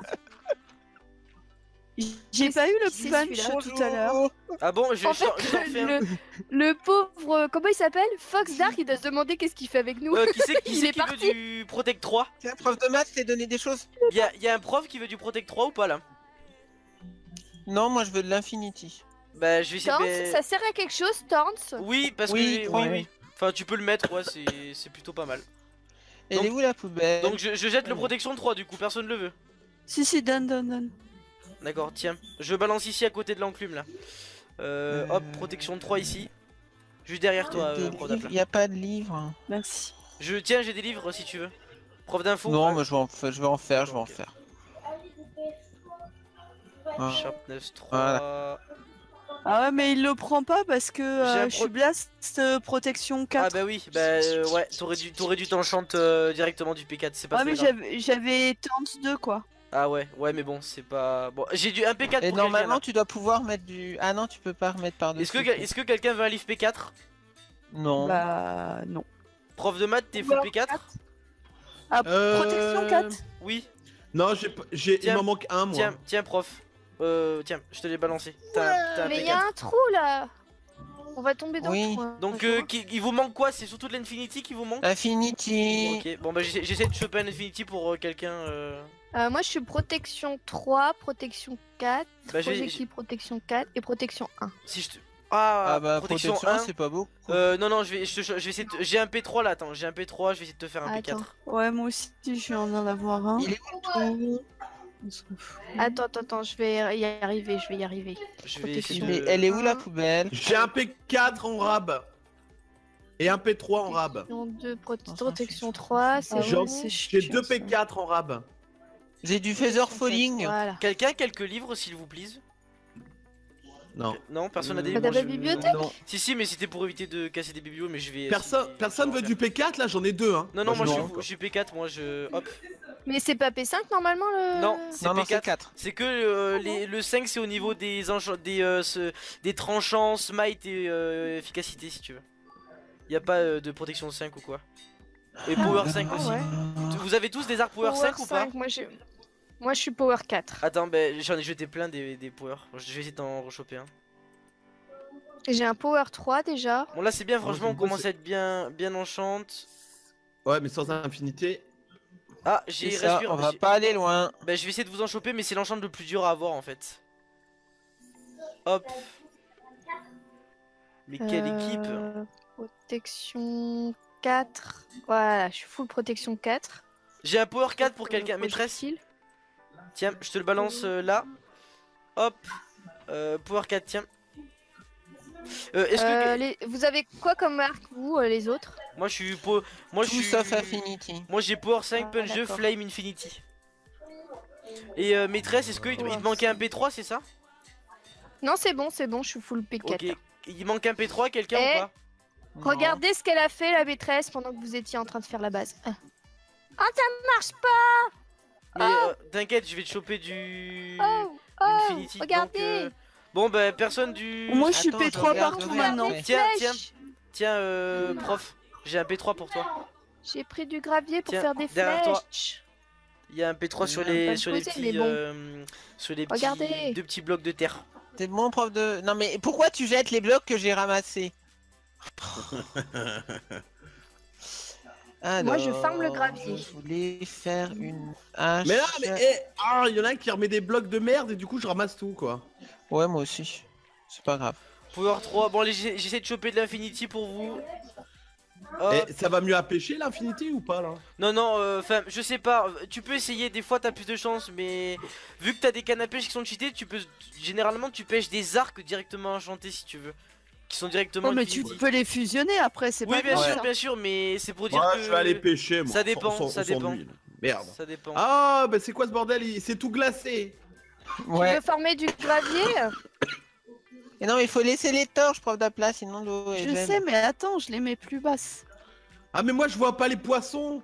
J'ai pas eu le C'est punch celui-là. tout à l'heure. Ah bon, je En je t'en fait, fais un. le pauvre, comment il s'appelle? Fox Dark, il doit se demander qu'est-ce qu'il fait avec nous. Qui c'est Il qui est veut parti. du Protect 3? Tiens, prof de maths, t'es donné des choses? Y a un prof qui veut du Protect 3 ou pas là? Non, moi je veux de l'Infinity. Bah, je vais essayer Torns, de... ça sert à quelque chose, Torns? Oui, parce Oui, que... prends. Oui. Enfin, tu peux le mettre, ouais, c'est plutôt pas mal. Elle Donc- est où la poubelle? Donc je jette le Protection 3 du coup, personne le veut. Si, donne. D'accord, tiens. Je balance ici à côté de l'enclume là. Hop, Protection 3 ici. Juste derrière toi, prof d'aplat. Il n'y a pas de livre. Merci. Tiens, j'ai des livres si tu veux. Prof d'info. Non, ouais. mais je vais en faire. Ok. Ah. Sharpness 3. Voilà. Ah ouais, mais il le prend pas parce que J'ai un je suis blast protection 4. Ah bah oui, ouais, t'aurais dû t'enchanter directement du P4, c'est pas Ouais, très mais grave. j'avais Torns 2 quoi. Ah ouais, mais bon, c'est pas... Bon, j'ai du un P4 Et pour normalement, quelqu'un, tu dois pouvoir mettre du. Ah non, tu peux pas remettre là. par-dessus. Est-ce que quelqu'un veut un livre P4? Non. Bah non. Prof de maths, t'es full P4? Ah, protection 4. Oui. Non, il Tiens, m'en manque un moi. Tiens, prof. Tiens, je te l'ai balancé. T'as un Mais P4. il y a un trou là. On va tomber dans Oui. le trou. hein. Donc, il vous manque quoi? C'est surtout de l'Infinity qui vous manque? Infinity. Ok, bon bah j'essaie de choper un Infinity pour quelqu'un. Moi je suis protection 3, protection 4, Bah, projectile protection 4 et protection 1. Si je te... Ah, Ah bah protection protection 1. c'est pas beau. Non, je vais essayer de... J'ai un P3 là, attends, j'ai un P3, je vais essayer de te faire un Attends. P4. Ouais, moi aussi, je viens d'en avoir un. Il est où le trou? On s'en fout. Attends, je vais y arriver, je vais y arriver. Je vais essayer Mais de... elle est où la Un. poubelle? J'ai un P4 en rab. Et un P3 en rab. Protection 2, On s'en protection fiche. 3, c'est J'ai bon. c'est j'ai chiant, 2 ça. P4 en rab. J'ai du Feather Falling. Voilà. Quelqu'un, quelques livres s'il vous plaît? Non. Non, personne n'a des T'as livres. pas je- bibliothèque? Non. Si, mais c'était pour éviter de casser des biblios, mais je vais... Personne veut du P4 là, j'en ai 2 hein. Non, moi je je suis P4, moi je... Hop. Mais c'est pas P5 normalement le. Non, c'est Non, non, c'est P4. 4. C'est que le 5 c'est au niveau des des tranchants, smite et efficacité si tu veux. Y a pas de protection 5 ou quoi. Et Power 5 aussi. ouais. Vous avez tous des arcs Power 5 ou pas? Moi je suis Power 4. Attends, ben j'en ai jeté plein des Power. Je vais essayer d'en rechoper un. J'ai un Power 3 déjà. Bon là c'est bien, franchement on je commence bosse. à être bien enchante. Ouais, mais sans infinité. Ah, C'est j'ai ça, respiré. on va pas aller loin. Ben je vais essayer de vous en choper, mais c'est l'enchant le plus dur à avoir en fait. Hop. Mais quelle équipe! Protection 4. Voilà, je suis full protection 4. J'ai un Power 4 pour quelqu'un, maîtresse. Projectile. Tiens, je te le balance là. Hop. Power 4, tiens. Est-ce que... Vous avez quoi comme marque vous les autres? Moi je suis... Tout sauf Affinity. Moi j'ai Power 5, Ah, Punch 2, d'accord. Flame, Infinity. Et maîtresse, est-ce qu'il te manquait un P3, c'est ça? Non, c'est bon, je suis full P4. Ok. Il manque un P3, quelqu'un Eh. ou pas? Regardez ce qu'elle a fait la maîtresse pendant que vous étiez en train de faire la base. Ah, ça marche pas. Mais t'inquiète, je vais te choper du... Oh, Infinity. regardez. Donc, bon bah personne du... Moi, je suis Attends, je P3 regarde, partout regarde. maintenant. Ouais. Tiens, prof. J'ai un P3 pour toi. J'ai pris du gravier pour Tiens, faire des derrière toi. flèches. Il y a un P3 sur On va pas les, le sur les poser, petits... mais bon. sur les Regardez. petits... deux petits blocs de terre. T'es bon prof de... Non mais pourquoi tu jettes les blocs que j'ai ramassés? Moi, je farme le gravier. Je voulais faire une hache. Mais là, il y en a un qui remet des blocs de merde et du coup je ramasse tout quoi. Ouais, moi aussi. C'est pas grave. Power 3. Bon allez, j'essaie de choper de l'Infinity pour vous. Hop. Et ça va mieux à pêcher l'infinité ou pas là? Non, enfin, je sais pas, tu peux essayer, des fois t'as plus de chance, mais vu que t'as des cannes à pêche qui sont cheatés, généralement tu pêches des arcs directement enchantés si tu veux, qui sont directement Oh, mais tu Infinity. peux les fusionner après, c'est Oui, pas grave. bien sûr, mais c'est pour dire Ouais, que... je vais aller pêcher moi. Ça dépend, On ça dépend. s'ennuie, là. Merde. Ça dépend. Ah, bah c'est quoi ce bordel? C'est tout glacé. Tu Ouais. veux farmer du gravier? Et non, mais il faut laisser les torches, prof de place, sinon l'eau est Je gêne. sais, mais attends, je les mets plus basses. Ah, mais moi je vois pas les poissons.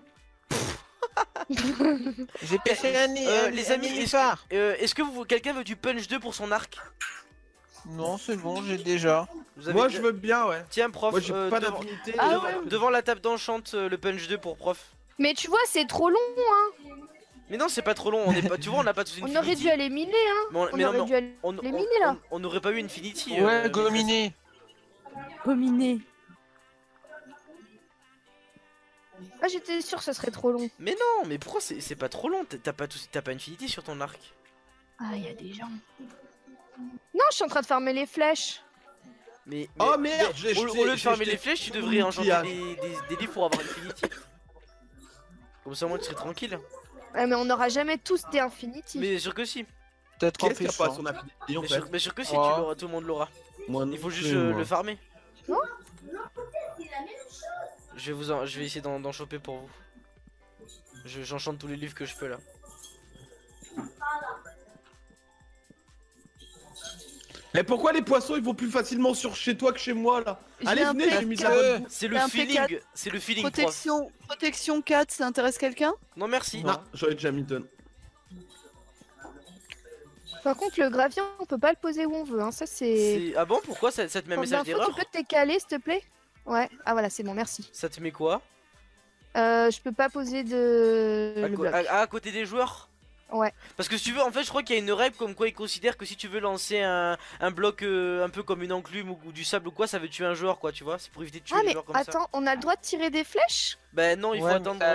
J'ai pêché les amis, nénuphar. Est-ce que quelqu'un veut du punch 2 pour son arc? Non, c'est bon, j'ai déjà. Vous avez Moi déjà- je veux bien, ouais. Tiens prof, Moi j'ai pas devant, d'infinité. Ah devant- ouais. devant la table d'enchant, le punch 2 pour prof. Mais tu vois, c'est trop long, hein. Mais non, c'est pas trop long, on est pas, tu vois, on n'a pas tous une On aurait dû aller miner, hein. Mais On mais non, aurait mais dû aller on les miner là. on n'aurait pas eu Infinity. Ouais, gominé. Gominé. Ah, j'étais sûre que ce serait trop long. Mais non, mais pourquoi c'est pas trop long? T'as pas Infinity sur ton arc. Ah, il y a des gens. Non, je suis en train de farmer les flèches. Mais, Oh, merde, j'ai au jeté- lieu de j'ai farmer jeté les flèches, tu tout devrais mon enchanter outillage. des livres pour avoir Infinity. Comme ça, moi, tu serais tranquille. Ouais, mais on n'aura jamais tous des Infinity. Mais sûr que si. Peut-être en Qu'est-ce qu'il y a pas pêchant. son affinité en Mais fait? sûr que si, Oh. tout le monde l'aura. Moi, Il faut non juste plus, moi. le farmer. Non. Je vais essayer d'en choper pour vous. J'enchante tous les livres que je peux là. Mais pourquoi les poissons ils vont plus facilement sur chez toi que chez moi là? J'ai Allez, un venez, j'ai mis de la P4. bonne bouffe. C'est le un feeling, P4. c'est le feeling prof. Protection 4, ça intéresse quelqu'un? Non merci. Non, j'aurais déjà mis donne. Par contre, le gravier, on peut pas le poser où on veut. Hein. Ça, c'est. Ah bon, pourquoi ça te met un Pour message l'info, d'erreur? tu peux te décaler, s'il te plaît? Ouais. Ah voilà, c'est bon, merci. Ça te met quoi? Je peux pas poser de. À, le co- bloc. à côté des joueurs? Ouais. Parce que si tu veux, en fait, je crois qu'il y a une règle comme quoi ils considèrent que si tu veux lancer un bloc un peu comme une enclume ou du sable ou quoi, ça veut tuer un joueur, quoi, tu vois? C'est pour éviter de tuer Ah, les mais joueurs comme ça. attends, on a le droit de tirer des flèches? Bah non, il faut Ouais, mais attendre ça,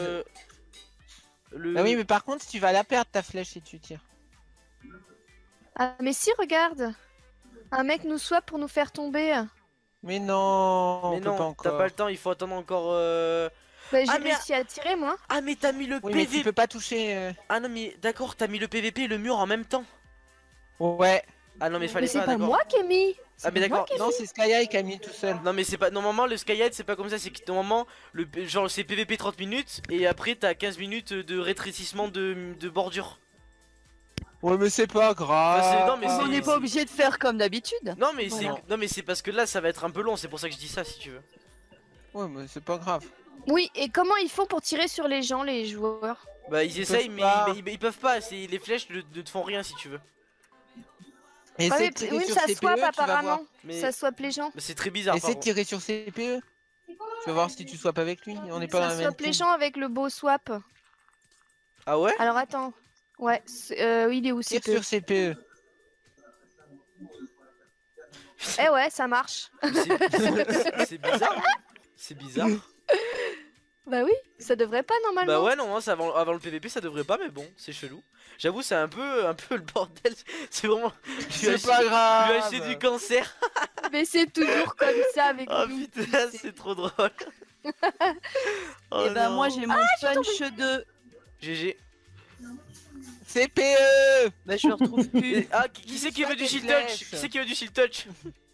le. Bah oui, mais par contre, si tu vas la perdre ta flèche si tu tires. Ah, mais si, regarde. Un mec nous swap pour nous faire tomber. Mais non, Mais on peut pas non, t'as encore. pas le temps, il faut attendre encore. Bah, j'ai Ah, mais- réussi à tirer moi. Ah, mais t'as mis le Oui, mais tu PVP. peux pas toucher. Ah non, mais d'accord, t'as mis le PVP et le mur en même temps. Ouais. Ah non, mais Mais fallait c'est pas, pas d'accord. moi qui ai mis. C'est Ah, mais pas moi d'accord. qui ai Non, c'est Sky qui a mis tout seul. Non, mais c'est pas. Normalement, le Skyhead, c'est pas comme ça. C'est que normalement, genre, c'est PVP 30 minutes et après, t'as 15 minutes de rétrécissement de bordure. Ouais, mais c'est pas grave. Bah, c'est- non, mais On c'est- n'est pas obligé de faire comme d'habitude. Non, mais c'est Voilà. non, mais c'est parce que là, ça va être un peu long. C'est pour ça que je dis ça, si tu veux. Ouais, mais c'est pas grave. Oui, et comment ils font pour tirer sur les gens, les joueurs? Bah, ils essayent, peuvent mais pas. ils peuvent pas. Les flèches ne te font rien, si tu veux. Essaie Ouais, de mais tirer oui, mais sur ça CPE, swap tu vas voir. apparemment. Mais Ça swap les gens. mais c'est très bizarre. Essaie par de tirer sur CPE. Tu vas voir si tu swaps avec lui. On n'est pas dans Ça la même swap les team. gens avec le beau swap. contre. Ah ouais? Alors attends. Ouais, il est où Tire CPE? sur CPE. Eh ouais, ça marche. C'est bizarre. C'est bizarre. Bah oui, ça devrait pas normalement. Bah ouais, non, ça avant le PVP, ça devrait pas, mais bon, c'est chelou. J'avoue, c'est un peu le bordel. C'est vraiment. C'est pas grave. Lui acheter du cancer. Mais c'est toujours comme ça avec Oh nous. putain, c'est trop drôle. Oh Et ben non. moi j'ai mon punch de. GG. CPE. Bah je le retrouve plus. Ah, qui c'est qui veut du shield touch? Qui c'est qui veut du shield touch?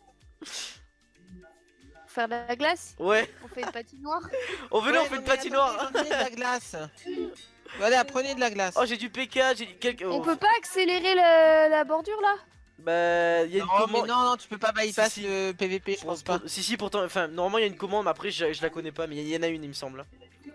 Faire de la glace. Ouais, On fait une patinoire. on venait, on Ouais, fait non, une mais patinoire. attendez, j'en ai de la glace. Voilà, prenez de la glace. Oh, j'ai du PK, j'ai quelques. On Oh, peut pas accélérer la bordure là? Bah, il y a une Non, mais commande. non, non, tu peux pas bypass Si, si. le PVP, je pense pas. Si, si, pourtant, enfin, normalement, il y a une commande, mais après, je la connais pas, mais il y en a une, il me semble.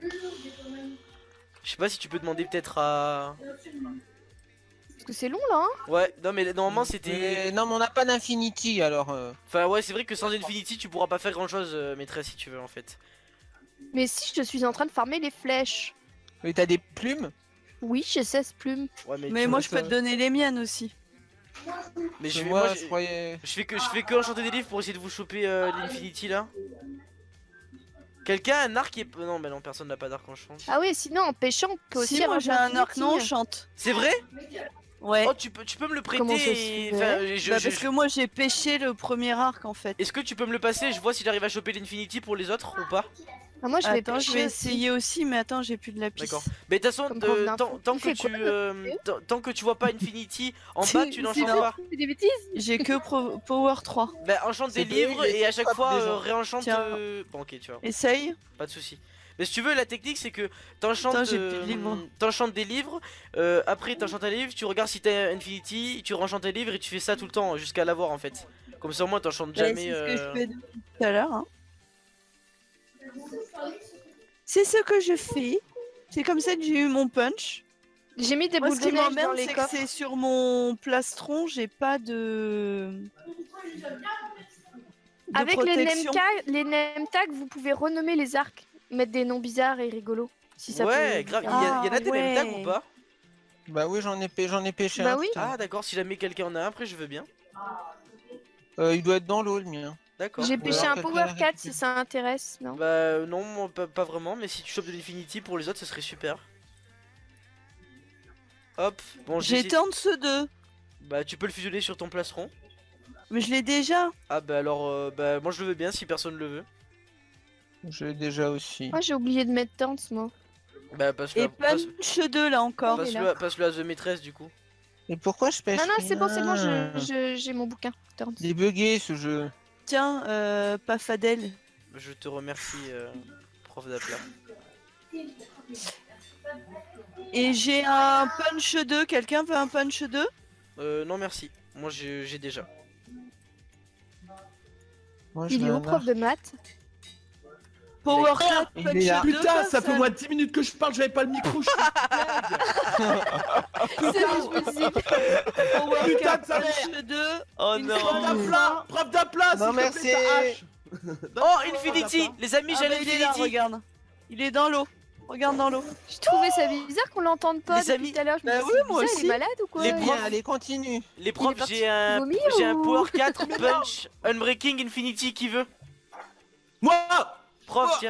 Je sais pas si tu peux demander peut-être à. Parce que c'est long là, hein? Ouais, non, mais normalement, c'était. Non, mais on n'a pas d'infinity alors. Enfin, ouais, c'est vrai que sans Infinity, tu pourras pas faire grand chose, maîtresse, si tu veux, en fait. Mais si je suis en train de farmer les flèches. Mais t'as des plumes? Oui, j'ai 16 plumes. Ouais, Mais tu moi vois, je peux te donner les miennes aussi. Mais je, Moi, moi, je croyais. je fais que enchanter des livres pour essayer de vous choper l'Infinity là. Quelqu'un a un arc qui est. Non, mais non, personne n'a pas d'arc enchant. Ah oui, sinon en pêchant, on peut aussi Si moi avoir j'ai de un arc l'infinity. non chante. C'est vrai? Ouais. Oh, tu peux me le prêter Comment ça se et- fait? enfin, Bah, parce que moi j'ai pêché le premier arc en fait. Est-ce que tu peux me le passer? Je vois si j'arrive à choper l'Infinity pour les autres ou pas. Ah, moi je vais Attends, je pêcher vais aussi. essayer aussi, mais attends, j'ai plus de la piste. D'accord. Mais de toute façon, Comme prof d'info. tant Il que fait tu quoi, tant que tu vois pas Infinity en C'est- bas, tu n'enchantes c'est pas. C'est des bêtises? J'ai que Power 3. Bah enchante des C'est livres vrai, et à chaque pas fois des gens. réenchante. Tiens. Bon, ok, tu vois, Essaye. pas de souci. Mais si tu veux, la technique c'est que t'enchantes Attends, j'ai plus de livres. t'enchantes des livres, après t'enchantes un livre, tu regardes si t'as Infinity, tu renchantes un livre et tu fais ça tout le temps jusqu'à l'avoir en fait. Comme ça au moins t'enchantes Ouais, jamais. c'est ce que je fais depuis tout à l'heure. Hein. C'est ce que je fais. C'est comme ça que j'ai eu mon punch. J'ai mis des Moi, boules ce de qui neige dans m'emmerde, les c'est que coffres. c'est sur mon plastron, j'ai pas de Avec les protection. name tags, vous pouvez renommer les arcs. Mettre des noms bizarres et rigolos. Si ça Ouais, peut... grave. Il y, Ah, y en a des mêmes tags ouais. ou pas? Bah oui, j'en ai pêché Bah un. oui. tout à l'heure. Ah d'accord, si jamais quelqu'un en a un, après je veux bien. Il doit être dans l'eau le mien. D'accord. J'ai pêché alors un quelqu'un Power l'a 4 si ça intéresse, non? Bah non, moi, pas vraiment, mais si tu chopes de l'Infinity pour les autres, ce serait super. Hop, bon J'étais en dessous d'eux, Bah tu peux le fusionner sur ton plastron. mais je l'ai déjà. Ah bah alors, bah moi je le veux bien si personne le veut. J'ai déjà aussi. Moi j'ai oublié de mettre dance moi. Bah passe-le Et à, passe, punch 2 là encore. passe- passe-le à The Maîtresse du coup. Et pourquoi je pêche Non, non, c'est bon, rien j'ai mon bouquin. Dance. Il est bugué ce jeu. Tiens, pas Fadel. Je te remercie, prof d'aplat. Et j'ai un punch 2. Quelqu'un veut un punch 2? Non merci, moi j'ai déjà. Moi, Il est au prof de maths. Power Il est 4 Il punch est là. 2. Putain, ça fait personne. moins de 10 minutes que je parle, j'avais pas le micro. Je Power Putain 4 de sa punch 2. Oh Une non. fois Preuve d'aplat, preuve d'aplat, Non, s'il te plaît, merci. ta hache. Oh Infinity, les amis, Ah j'ai bah, il est là, l'Infinity. regarde. Il est dans l'eau. Regarde dans l'eau. Je trouvais ça bizarre qu'on l'entende pas Les depuis amis. tout à l'heure. Je me Bah dis, oui, c'est moi bizarre, il aussi. est malade ou quoi? Les il- profs- Allez, continue. Les profs, parti j'ai un vomir ou- Power 4 Punch Unbreaking Infinity qui veut. Moi Prof, Oh, tiens.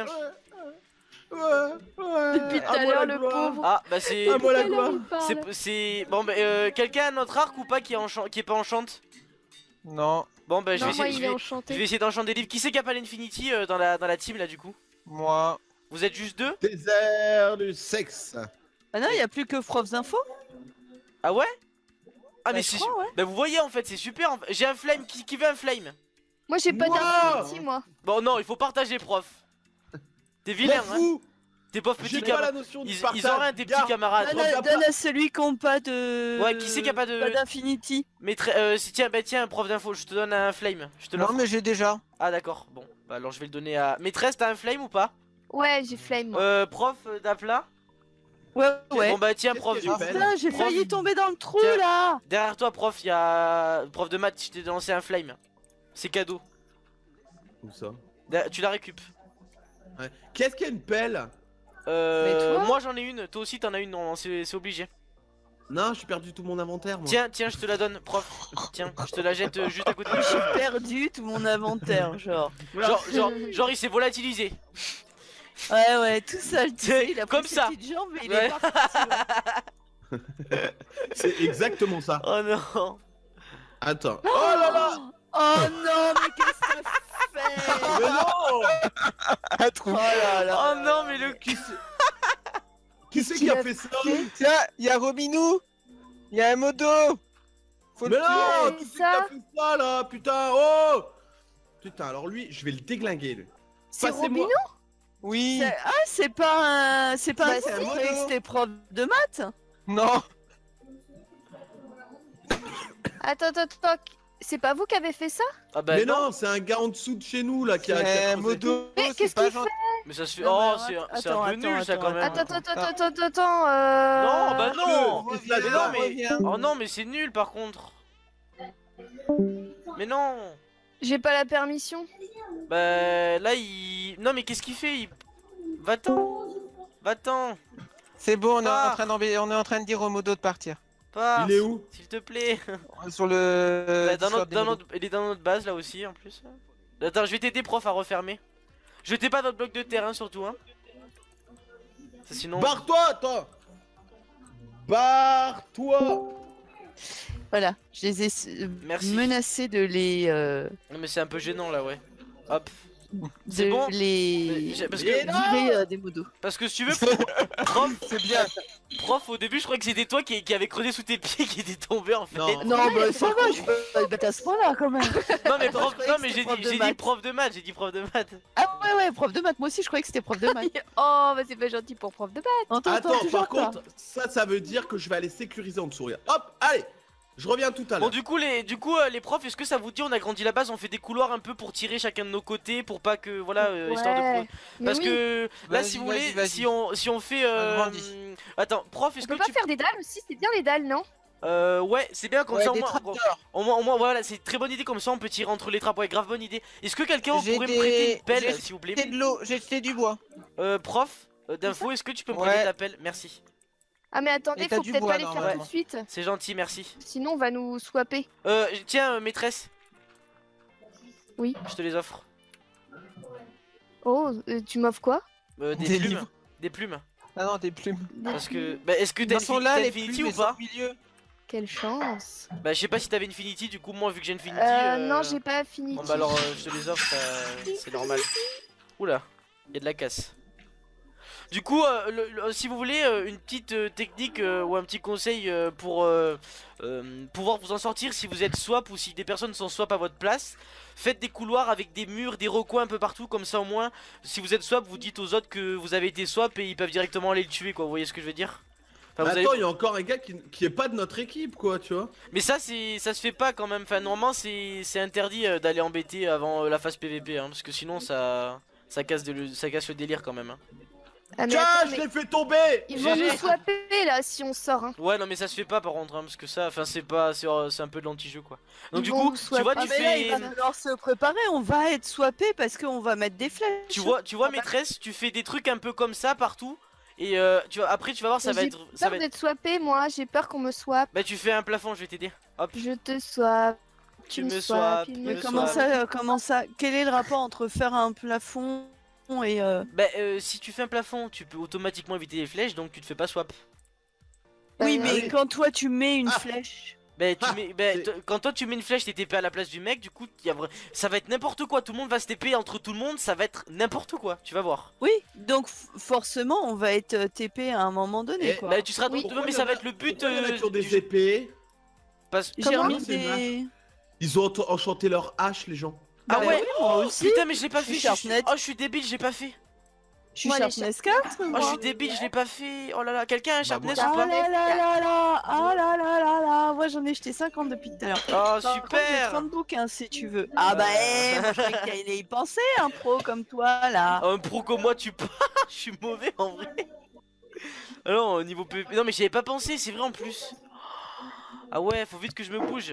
Depuis tout à l'heure, le pauvre. Ah bah c'est. Ah, moi la Tout à l'heure, gloire. il parle. C'est bon bah quelqu'un a notre arc ou pas qui est pas enchante? Non, Bon bah je vais Non, moi, essayer, il est enchanté. je vais essayer d'enchanter des livres. Qui c'est qui a pas l'Infinity dans la team là du coup? moi. Vous êtes juste deux? Désert du sexe. Ah non, il y a plus que profs info. Ah ouais? Ah Bah, mais je c'est... crois, ouais. Bah vous voyez en fait c'est super, j'ai un flame, qui veut un flame? Moi, j'ai pas Moi d'infinity, moi. Bon non, il faut partager prof. T'es M'en vilain hein? fous. Tes pauvres J'ai petits pas la camarades. notion de Ils partage. auraient tes petits Garde. camarades. Donne la Donne à celui qui n'a pas de. Ouais, qui c'est qui a pas de- Pas d'infinity. Mais si tiens, bah tiens, prof d'info, je te donne un flame. Je te Non, l'offre. mais j'ai déjà. Ah d'accord, bon. Bah alors je vais le donner à... Maîtresse, t'as un flame ou pas? Ouais, j'ai flame, moi. Prof d'aplat. Ouais, ouais. Bon bah tiens, Qu'est-ce prof qu'elle du coup. fait Putain, j'ai Prof. failli tomber dans le trou Tiens. là. Derrière toi, prof, il y a... Prof de maths, je t'ai lancé un flame. C'est cadeau. Où ça? Tu la récupes. Ouais. Qu'est-ce qu'il y a une pelle? toi Moi j'en ai une, toi aussi t'en as une, non, c'est obligé. Non, j'ai perdu tout mon inventaire, moi. Tiens, je te la donne, prof. Tiens, je te la jette juste à côté. J'ai perdu tout mon inventaire, genre. Genre il s'est volatilisé. Ouais, ouais, tout seul. Tu sais, il a Comme pris ça. ses petites jambes et il Ouais. est parti. C'est exactement ça. Oh non. Attends. Oh là là. Oh non, mais qu'est-ce que t'as fait? Mais non. Un trou. Oh là là. Oh non, mais le cul. Qui c'est qui a fait ça? Tiens, il y a Robinou. Il y a un modo. Faut Mais le tuer. non. tuer. Qui c'est qui a fait ça là? Putain. Oh. Putain, alors lui, je vais le déglinguer. Lui. C'est Passez-moi. Robinou? Oui. Ah, c'est pas un. C'est pas Bah, un. si. Je croyais que c'était prof de maths. Non. Attends. C'est pas vous qui avez fait ça? Ah bah Mais non. non, c'est un gars en dessous de chez nous là qui a. C'est un creusé. modo. Mais C'est qu'est-ce pas qu'il gentil. Mais ça se fait. Non, Oh, mais c'est un peu nul ça quand même. Attends. Non, bah non. Le- Mais non, mais. Reviens. Oh non, mais c'est nul par contre. Mais non. J'ai pas la permission. Bah là il. Non, mais qu'est-ce qu'il fait Va-t'en. Va-t'en. C'est bon, on est Ah. en train de dire au modo de partir. Pars. Il est où? S'il te plaît. Sur le. Bah, Discord des modos. il est dans notre base là aussi en plus. Attends, je vais t'aider prof à refermer. Jetez pas votre bloc de terrain surtout hein. Ça, sinon. Barre-toi, toi. Barre-toi. Voilà, je les ai Merci. menacés de les. Non mais c'est un peu gênant là ouais. Hop. de C'est bon. les. Parce Mais que, non. virer, des modos. parce que si tu veux, prof, C'est bien. prof, au début je croyais que c'était toi qui avait creusé sous tes pieds qui était tombé en fait. Non. Non, bah ça va, je peux pas le battre à ce point-là quand même. Non, mais Attends, prof, je croyais non que mais c'était j'ai prof dit, de j'ai dit maths. prof de maths, j'ai dit prof de maths. Ah ouais, prof de maths, moi aussi je croyais que c'était prof de maths. Oh, bah c'est pas gentil pour prof de maths. Attends, toujours par pas. contre, ça veut dire que je vais aller sécuriser en dessous. Regarde. Hop, allez. Je reviens tout à Bon l'heure. du coup les profs, est-ce que ça vous dit on agrandit la base, on fait des couloirs un peu pour tirer chacun de nos côtés pour pas que voilà histoire de Ouais. Mais parce oui. que là Vas-y, si vous vas-y, voulez vas-y. si on fait Agrandis. attends prof On est-ce peut que pas tu faire des dalles aussi, c'est bien les dalles, non? ouais c'est bien comme Ouais, ça des tracteurs. au moins voilà c'est une très bonne idée comme ça on peut tirer entre les trappes ouais grave bonne idée. Est-ce que quelqu'un J'ai pourrait des- me prêter une pelle j'ai s'il vous plaît? J'ai de l'eau, j'ai jeté du bois. Prof d'info est-ce que tu peux me Ouais. prêter ta pelle? Merci. Ah mais attendez, Et t'as faut du peut-être bois, pas les faire normalement. tout de suite. C'est gentil merci. Sinon on va nous swapper. Tiens maîtresse. Oui. Je te les offre. Oh, tu m'offres quoi? Des Des plumes. livres. Des plumes. Ah non, des plumes. Parce que bah est-ce que Ils t'as en sont là, t'as les Infinity plumes, ou elles sont pas? au milieu. Quelle chance. Bah je sais pas si t'avais Infinity, du coup moi vu que j'ai Infinity Non, j'ai pas fini. bon bah alors je te les offre, c'est normal. Oula, il y a de la casse. Du coup si vous voulez une petite technique ou un petit conseil pour pouvoir vous en sortir si vous êtes swap ou si des personnes sont swap à votre place, faites des couloirs avec des murs, des recoins un peu partout, comme ça au moins si vous êtes swap vous dites aux autres que vous avez été swap et ils peuvent directement aller le tuer quoi, vous voyez ce que je veux dire? Enfin, vous Attends, avez- il y a encore un gars qui est pas de notre équipe, quoi, tu vois. Mais ça ça se fait pas quand même, enfin normalement c'est interdit d'aller embêter avant la phase PVP hein, parce que sinon ça casse le délire quand même hein. Ah, mais Tiens, attends, je mais l'ai fait tomber. ils vont GG. nous swapper là si on sort. Hein. Ouais non mais ça se fait pas par contre hein, parce que ça, enfin c'est pas, c'est un peu de l'anti-jeu quoi. Donc Ils du vont coup nous tu swapper. vois Ah tu mais là, il fais, va falloir se préparer, on va être swappé parce qu'on va mettre des flèches. tu vois maîtresse, tu fais des trucs un peu comme ça partout et tu vois, après tu vas voir ça va J'ai être, ça peur va être, d'être swappé, moi. J'ai peur qu'on me swap. bah tu fais un plafond, je vais t'aider. Hop. Je te swap. Tu Tu me me swaps, swap. tu il me Mais me swap. comment ça quel est le rapport entre faire un plafond et Bah si tu fais un plafond, tu peux automatiquement éviter les flèches donc tu te fais pas swap. Oui, Bah, mais oui. quand toi tu mets une Ah. flèche. Bah, Ah, quand toi tu mets une flèche, t'es TP à la place du mec, du coup, ça va être n'importe quoi. Tout le monde va se TP entre tout le monde, ça va être n'importe quoi. Tu vas voir. Oui, donc forcément, on va être TP à un moment donné, Eh, quoi. Bah, tu seras Oui. mais ça va être le but. Pourquoi il y en a qui ont des du- épées. parce- J'ai Comment remis C'est des... Ils ont enchanté leur hache, les gens. Ah Bah ouais. oui, moi aussi. Putain, mais je l'ai pas Je fait. suis Je suis... Sharpnet. Oh, je suis débile, j'ai pas fait. Je suis Moi, les Sharpness 4, Oh, moi. je suis débile, je l'ai pas fait. Oh là là, quelqu'un a un Bah, Sharpness moi- ou Ah pas? là là là là, ah là là là là, moi j'en ai jeté 50 depuis tout à l'heure. Oh, Par contre, j'ai super. 30 bouquins si tu veux. Ah bah, moi je croyais qu'il allait y penser, un pro comme toi là. Un pro comme moi, tu pars. Je suis mauvais en vrai. Alors, au niveau PvP. Non, mais j'y avais pas pensé, c'est vrai en plus. Ah ouais, faut vite que je me bouge.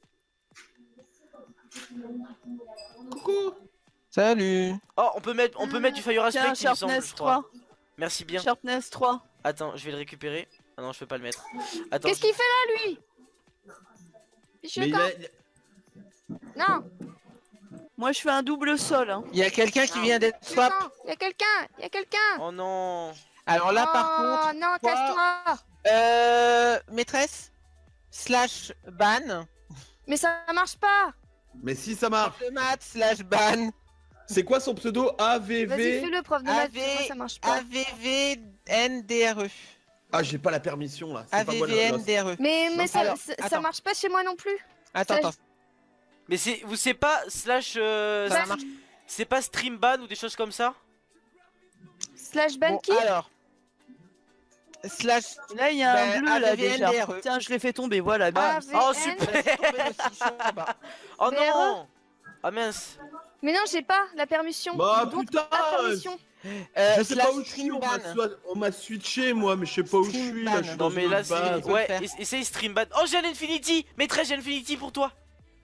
Coucou. Salut. Oh, on peut mettre du Fire Aspect, Tiens, il me semble, Sharpness je crois. 3. Merci bien. Sharpness 3. Attends, je vais le récupérer. Ah non, je peux pas le mettre. Attends. Qu'est-ce qu'il fait là, lui? Fichu Mais il camp. a- Non, Moi je fais un double sol. Hein. Il y a quelqu'un qui vient d'être swap. il y a quelqu'un, il y a quelqu'un. Oh non. Alors là, par Oh contre, non, toi- casse-toi. maîtresse slash ban. Mais ça marche pas. Mais si ça marche. Le mat slash ban. C'est quoi son pseudo? Vas-y, AVV? fais-le, prof de maths. AV, Moi, ça marche pas. AVVNDRE. Ah, j'ai pas la permission là. C'est pas moi le AVVNDRE. Mais Non, ça, alors, ça attends. marche pas chez moi non plus. Attends, Ça, attends. Mais c'est pas slash. Ça marche. C'est pas stream ban ou des choses comme ça? Slash ban Bon, qui? alors. Slash. Là il y a un Ben, bleu là déjà. AVVNDRE. Tiens, je l'ai fait tomber, voilà. Ah, bam. Oh, VN. super. Oh VRE. non. Ah mince. Mais non, j'ai pas la permission. Bah Donc, putain. pas permission. Je sais pas où je suis. stream ban. On m'a switché moi, mais je sais pas où je Stream suis. ban. Là, je suis Non dans mais une là autre base. c'est. Ouais, faire. essaye stream ban. Oh, j'ai un Infinity. Maîtresse, j'ai un Infinity pour toi.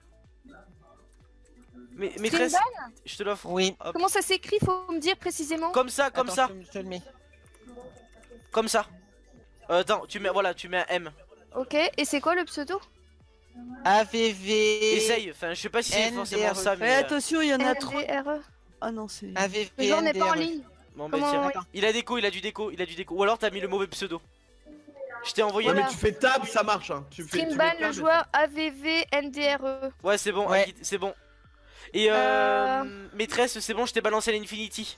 Mais maîtresse, je te l'offre. Oui. Hop. Comment ça s'écrit? Faut me dire précisément. Comme ça, comme Attends, ça, Je te le mets. comme ça. Attends, tu mets un M. Ok, et c'est quoi le pseudo? AVV. Essaye, enfin je sais pas si c'est forcément NDRE. ça, Mais mais. attention, il y en a 3. NDRE. Ah non, c'est. AVV. Le joueur n'est pas en NDRE. ligne. Bon bah Comment, tiens. ouais. Il a du déco. Ou alors t'as mis le mauvais pseudo. Je t'ai envoyé. Ouais, Voilà. mais tu fais tab, ça marche. Hein. Tu fais, Stream tu ban mets le tab, joueur AVV NDRE. Ouais, c'est bon, Ouais. c'est bon. Et maîtresse, c'est bon, je t'ai balancé l'Infinity.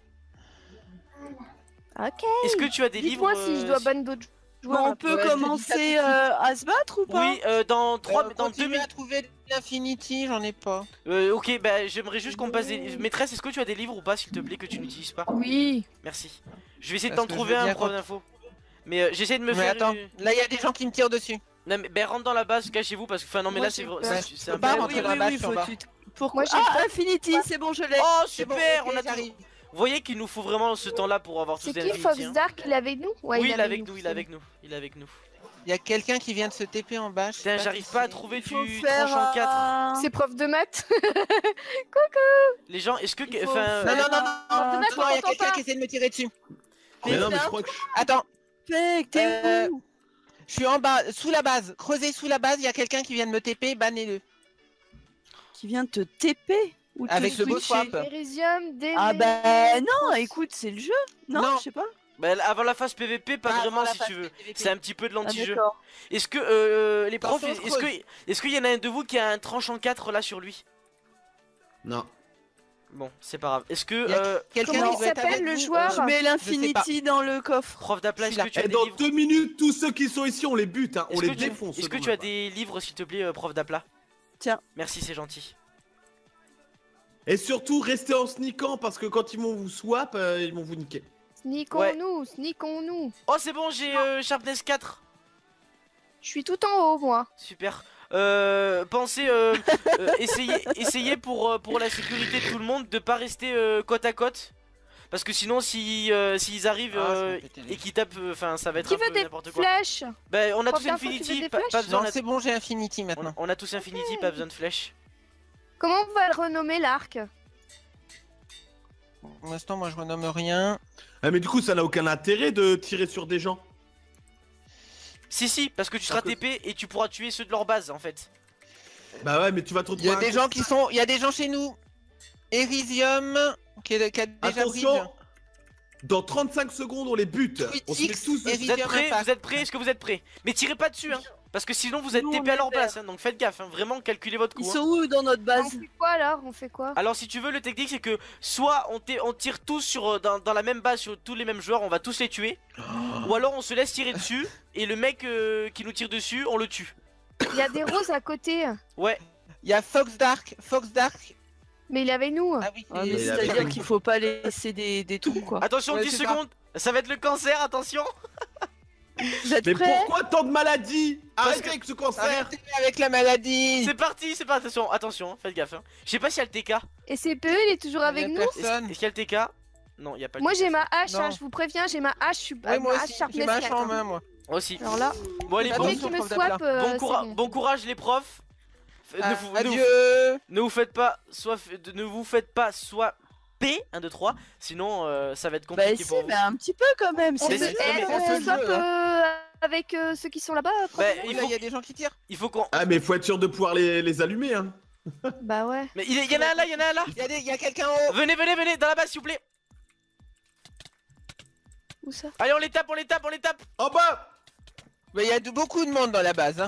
Ok. Est-ce que tu as des livres Dites-moi si je dois ban d'autres Bon, joueurs. on peut Ouais, je te dis ça commencer tout de suite. à se battre ou pas? Oui, dans 2 Continue à minutes. trouver l'Infinity, j'en ai pas. Ok, bah j'aimerais juste qu'on passe des. Maîtresse, est-ce que tu as des livres ou pas, s'il te plaît, que tu n'utilises pas? Oui. Merci. Je vais essayer de Parce t'en que trouver je veux un, bien prof qu'on- d'info. Mais j'essaie de me Mais faire. attends, là il y a des gens qui me tirent dessus. Non, mais ben rentre dans la base, cachez-vous parce que. Enfin, non, mais Moi, là c'est j'ai vrai. peur. C'est peux un pas peu- rentrer dans la base, je suis en bas. Pourquoi? Moi, j'ai Ah, peur. Infinity, c'est bon, je l'ai. Oh, C'est bon, super! ok, On a tout. j'arrive. Vous voyez qu'il nous faut vraiment ce temps-là pour avoir tous C'est des qui Infinity, Fox hein. Dark? Il est avec nous? Ouais, Oui, il est avec nous, c'est il est avec nous. Il est avec nous. Il y a quelqu'un qui vient de se TP en bas. je sais Putain, pas j'arrive qui pas à c'est. trouver Il faut du faire tranche en 4. un- C'est prof de maths. Les gens, est-ce que. Il faut Enfin. faire- Non, non, non, non, Dommage, non, il y a on t'entend quelqu'un pas. qui essaie de me tirer dessus. Mais non, mais Putain. je crois que. Attends, Fake, t'es où? je suis en bas, sous la base. Creusez sous la base, il y a quelqu'un qui vient de me TP, bannez-le. Qui vient te TP ou te Avec le beau switcher? swap. Elysium, des. Ah bah non, écoute, c'est le jeu. Non, Non. je sais pas. Bah, avant la phase PVP, pas Ah, vraiment avant la si phase tu veux. PVP. C'est un petit peu de Ah, l'anti-jeu. d'accord. Est-ce que les profs, Attention, est-ce qu'il y en a un de vous qui a un tranche en 4 là sur lui? Non. Bon, c'est pas grave. Est-ce que Il y a Quelqu'un Comment qui il veut être s'appelle, avec le nous, joueur Je mets l'Infinity dans le coffre. prof d'Apla, est-ce que tu as Et des dans livres? 2 minutes, tous ceux qui sont ici, on les bute. Hein. On Est-ce les que tu- défonce. Est-ce que tu as des livres s'il te plaît, prof d'Apla? Tiens. Merci, c'est gentil. Et surtout, restez en sneakant parce que quand ils vont vous swap, ils vont vous niquer. Sneakons-nous, sneakons-nous. Oh, c'est bon, j'ai Sharpness 4. Je suis tout en haut, moi. Super. Pensez, essayez pour la sécurité de tout le monde de pas rester côte à côte. Parce que sinon, s'ils arrivent Ah, je vais péter les- et qu'ils tapent, enfin, ça va être Qui un peu veut des n'importe quoi. flèches? Bah, on a Prof tous d'info, tu veux Infinity, des pas flèches besoin Non, c'est bon, j'ai Infinity maintenant. on a tous Infinity, pas besoin de flèches. Comment on va le renommer, l'arc? Pour l'instant, moi je renomme rien. Ah, mais du coup, ça n'a aucun intérêt de tirer sur des gens. Si, parce que tu seras Parce que- TP et tu pourras tuer ceux de leur base en fait. Bah ouais, mais tu vas te Il retrouver. y a des gens qui sont. Il y a des gens chez nous. Elysium, qui a déjà Attention, bridge. dans 35 secondes, on les bute. On se met Twitch, tous. Eric. Vous êtes prêts? Impact. Vous êtes prêts? Est-ce que vous êtes prêts? Mais tirez pas dessus, hein. Parce que sinon vous êtes Nous, on TP à est leur place, verts. donc faites gaffe, hein. Vraiment calculez votre coup. Ils hein. sont où dans notre On base? fait quoi alors? On fait quoi? Alors si tu veux, le technique c'est que soit on tire tous sur, dans la même base sur tous les mêmes joueurs, on va tous les tuer. Ou alors on se laisse tirer dessus et le mec qui nous tire dessus, on le tue. Il y a des roses à côté. Ouais. Il y a Fox Dark. Mais il est avec nous. Ah oui, Ah, mais il a c'est-à-dire fait- qu'il faut pas laisser des trous quoi. Attention, Ouais, 10 c'est ça. secondes. Ça va être le cancer, attention. Vous êtes Mais prêts? pourquoi tant de maladies? Parce Arrêtez que- avec ce cancer. arrêtez avec la maladie. C'est parti, c'est parti. Attention, faites gaffe. Hein. Je sais pas s'il y a le TK. Et CPE, il est toujours avec Il y nous. a Est-ce personne. qu'il y a le TK? Non, il y a pas le Moi TK. j'ai ma hache, hein, Non. je vous préviens, j'ai ma hache, je suis Ouais, moi ma hache aussi, j'ai sharpness ma hache 4, en hein. main, moi. Moi aussi. Alors là, Bon, allez, le bon, mec attention, qui me prof swap, d'Apla. bon courage les profs. Ah, Ne adieu. vous faites pas soit P, 1, 2, 3. Sinon, ça va être Bah compliqué si, pour vous. mais un petit peu quand même. on Mais se c'est- non, mais on on se peut swap le jeu, avec ceux qui sont là-bas. Bah, franchement. il Là, faut, il y a des gens qui tirent. il faut qu'on. Ah mais faut être sûr de pouvoir les allumer hein. Bah ouais. Mais il y en a un là, il y en a un là. Il y a quelqu'un en haut. Venez, dans la base s'il vous plaît. Où ça? Allez, on les tape. En bas. Mais il y a beaucoup de monde dans la base. Hein.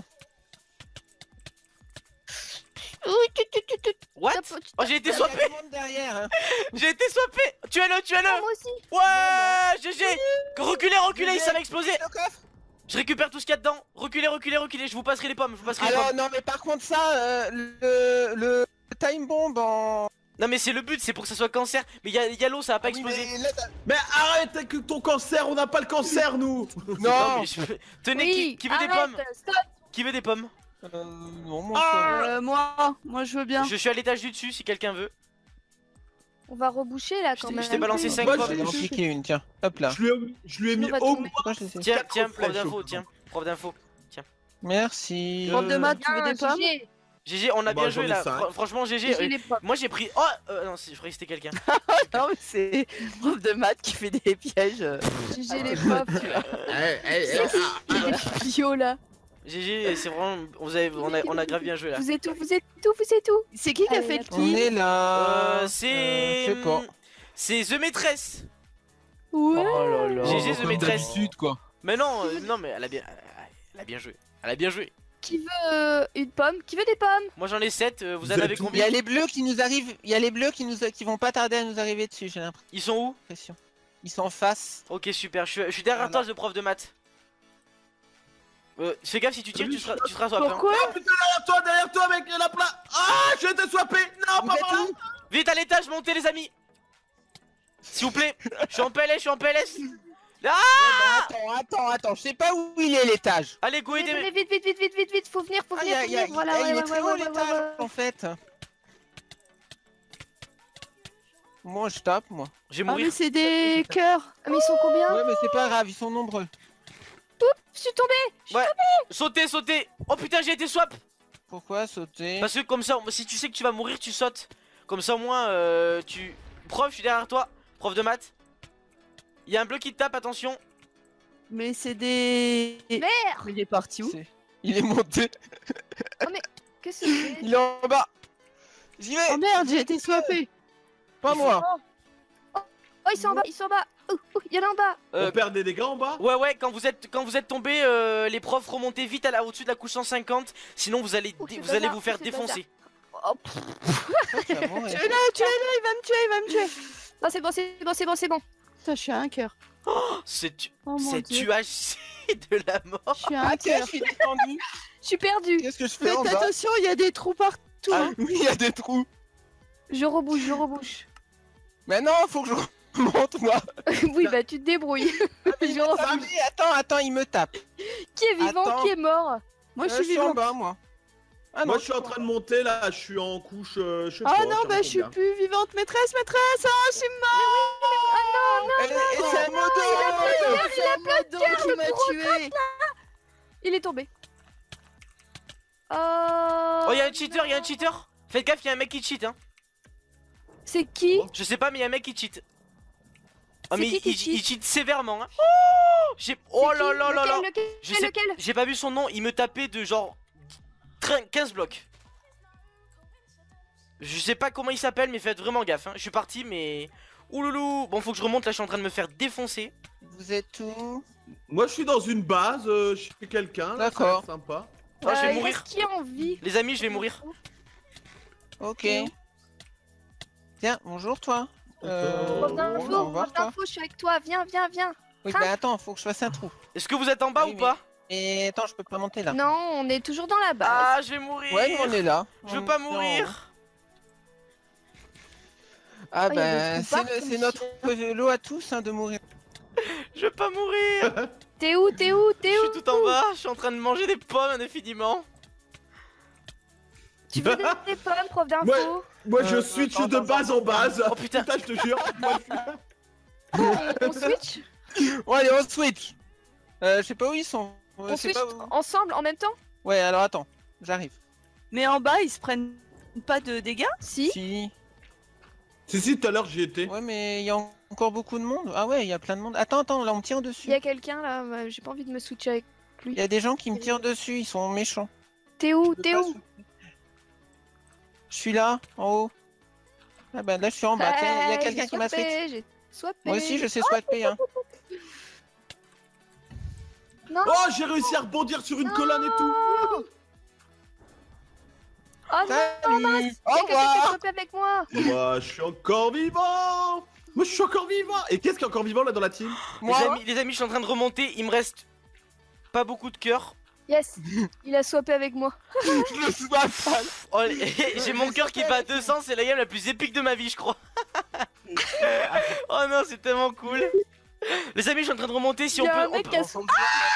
What? Oh, j'ai été Il y a swappé. du monde derrière. Hein. J'ai été swappé. Tuez-le. Ah, moi aussi. Ouais, GG. Reculez, ça va exploser. Le coffre. Je récupère tout ce qu'il y a dedans. Reculez. Je vous passerai les pommes. Alors non mais par contre ça, le time bomb en... Non mais c'est le but, c'est pour que ça soit cancer. Mais il y a l'eau, ça va pas Ah oui, exploser. mais là, Mais arrête avec ton cancer, on n'a pas le cancer nous. Non, mais tenez, Oui, qui veut des arrête, pommes? stop. Qui veut des pommes? non mon Moi je veux bien. Je suis à l'étage du dessus si quelqu'un veut. On va reboucher là quand Je même. t'ai balancé 5 Moi, pommes. Je vais en piquer une, tiens. Hop là. Je lui ai mis On va au tomber. moins. Pourquoi je sais Tiens, Quatre prof flèches d'info, au tiens. Prof d'info. Merci. Prof de maths, tu veux Bien, des pommes? GG. GG, on a Bah, bien j'en joué ai là. cinq. Franchement, GG. GG les profs. Moi j'ai pris. Oh non, je croyais que c'était quelqu'un. Non mais c'est prof de maths qui fait des pièges. GG les profs. Les bio là. GG, c'est vraiment. On a grave bien joué là. Vous êtes où? C'est qui a Allez, fait le attends. On qui? est là. C'est. je sais pas. C'est The Maîtresse. Ouais. Oh là là. GG The Maîtresse. quoi. Mais non, non, mais elle a bien joué. Elle a bien joué. Qui veut une pomme? Qui veut des pommes? Moi j'en ai 7, vous Vous en avez êtes où Il y combien? a les bleus qui nous arrivent, qui vont pas tarder à nous arriver dessus, j'ai Ils sont où? l'impression. Ils sont en face. Ok, super, je suis derrière toi, le prof de maths. Fais gaffe, si tu tires, tu seras swap. Hein. Pourquoi? Ah putain derrière toi avec la plat. Ah j'ai été swappé. Non Vous pas êtes par là. où? Vite à l'étage, montez les amis. S'il vous plaît, je suis en PLS. Ah, Attends, je sais pas où il est l'étage. allez, go Venez, aider. vite, faut venir, Ah, il est voilà, ouais, très haut ouais, l'étage en fait. Moi je tape moi. Je vais Ah mais mourir. c'est des cœurs. Ah mais ils sont combien? Ouais mais c'est pas grave, ils sont nombreux. Je suis tombée. Sautez. Oh putain, j'ai été swap. Pourquoi sauter? Parce que comme ça, si tu sais que tu vas mourir, tu sautes. Comme ça, au moins, tu. Prof, je suis derrière toi. Prof de maths. Il y a un bleu qui te tape, attention. Mais c'est des... Merde. Mais il est parti où? Il est monté, Qu'est-ce que c'est? il est en bas. J'y vais. Oh merde, j'ai été swappé. Pas moi. Oh, ils sont en bas. Il y en a en bas. On perd des dégâts en bas. Ouais, quand vous êtes tombé, les profs remontez vite au-dessus de la couche 150. Sinon, vous allez Oh, c'est vous allez bazar, vous faire c'est défoncer. Oh, pff. Ça va, ouais. Tu es là, il va me tuer. Non, c'est bon. Putain, je suis à un cœur. C'est Oh mon cette dieu. tuage de la mort. Je suis à un Ah tiens, cœur. je suis descendu. Je suis perdue. Qu'est-ce que je fais Faites en bas? attention, il y a des trous partout. Ah, hein. Oui, il y a des trous. Je rebouche. Mais non, faut que je remonte moi. Oui, bah tu te débrouilles. Je rebouche. Ah, mais attends, il me tape. Qui est vivant, Attends. qui est mort? Moi, je Je suis suis en vivant. bas moi. Ah Moi non, je suis en train de monter là, je suis en couche. Je sais Ah pas, non, sais bah pas je suis combien. plus vivante, maîtresse. Ah, je suis mort. Et c'est un modo. C'est un modo qui m'a tué. Il est tombé. Oh, il y a un cheater. Faites gaffe, il y a un mec qui cheat. Hein. C'est qui? Je sais pas, mais il y a un mec qui cheat. Oh, C'est mais qui il cheat cheat sévèrement. Hein. Oh, oh là là là là. Je sais- Lequel? J'ai pas vu son nom, il me tapait de genre 15 blocs. Je sais pas comment il s'appelle, mais faites vraiment gaffe. Hein. Je suis parti, mais. Ouloulou. Bon, faut que je remonte là, je suis en train de me faire défoncer. Vous êtes où? Moi, je suis dans une base, chez quelqu'un. là, ça a l'air D'accord. Sympa. Oh, je vais mourir. Qui a envie? Les amis, je vais mourir. Ok. Tiens, bonjour toi. Prof Au d'info, revoir, prof toi. d'info, je suis avec toi. Viens, viens, viens. Oui, Crains. bah attends, faut que je fasse un trou. Est-ce que vous êtes en bas Oui, ou mais- pas? Et attends, je peux pas monter là. Non, on est toujours dans la base. Ah, je vais mourir. Ouais, nous, on est là. Je veux On- pas non. mourir. Ah il y a bah, des trous partout, c'est notre lot à tous hein, de mourir. Je veux pas mourir. T'es où? T'es où? Je T'es où? suis tout en bas. Je suis en train de manger des pommes indéfiniment. Tu veux des pommes, prof d'info? Ouais. Moi, je switch attends, de base en base. Oh putain. Putain, je te jure. Moi, On switch? Bon allez, on switch. Je sais pas où ils sont. On Je sais switch pas où. ensemble en même temps? Ouais, alors attends, j'arrive. Mais en bas, ils se prennent pas de dégâts? Si. Si. Si, tout à l'heure, j'y étais. Ouais, mais il y a encore beaucoup de monde. Ah ouais, il y a plein de monde. Attends, là on me tire dessus. Il y a quelqu'un là, j'ai pas envie de me switcher avec Il lui. y a des gens qui me tirent dessus, ils sont méchants. T'es où? Je peux T'es pas où? switcher. Je suis là, en haut. Ah bah là je suis en bas. Tiens, il y a quelqu'un qui m'a switch. J'ai swappé. Moi aussi je sais swapper hein. Non. Oh, j'ai réussi à rebondir sur une colonne et tout. Oh non, Salut. Au il y a quelqu'un qui a revoir. swappé avec moi. Moi, je suis encore vivant. Moi, je suis encore vivant. Et qu'est-ce qui est encore vivant là dans la team? Moi, Les amis, je suis en train de remonter. Il me reste pas beaucoup de cœur. Yes, il a swappé avec moi. je le swap. Oh, j'ai mon cœur qui bat à 200. C'est la game la plus épique de ma vie, je crois. Oh non, c'est tellement cool. Les amis, je suis en train de remonter. Si Il y on a un peut. mec qui a swappé.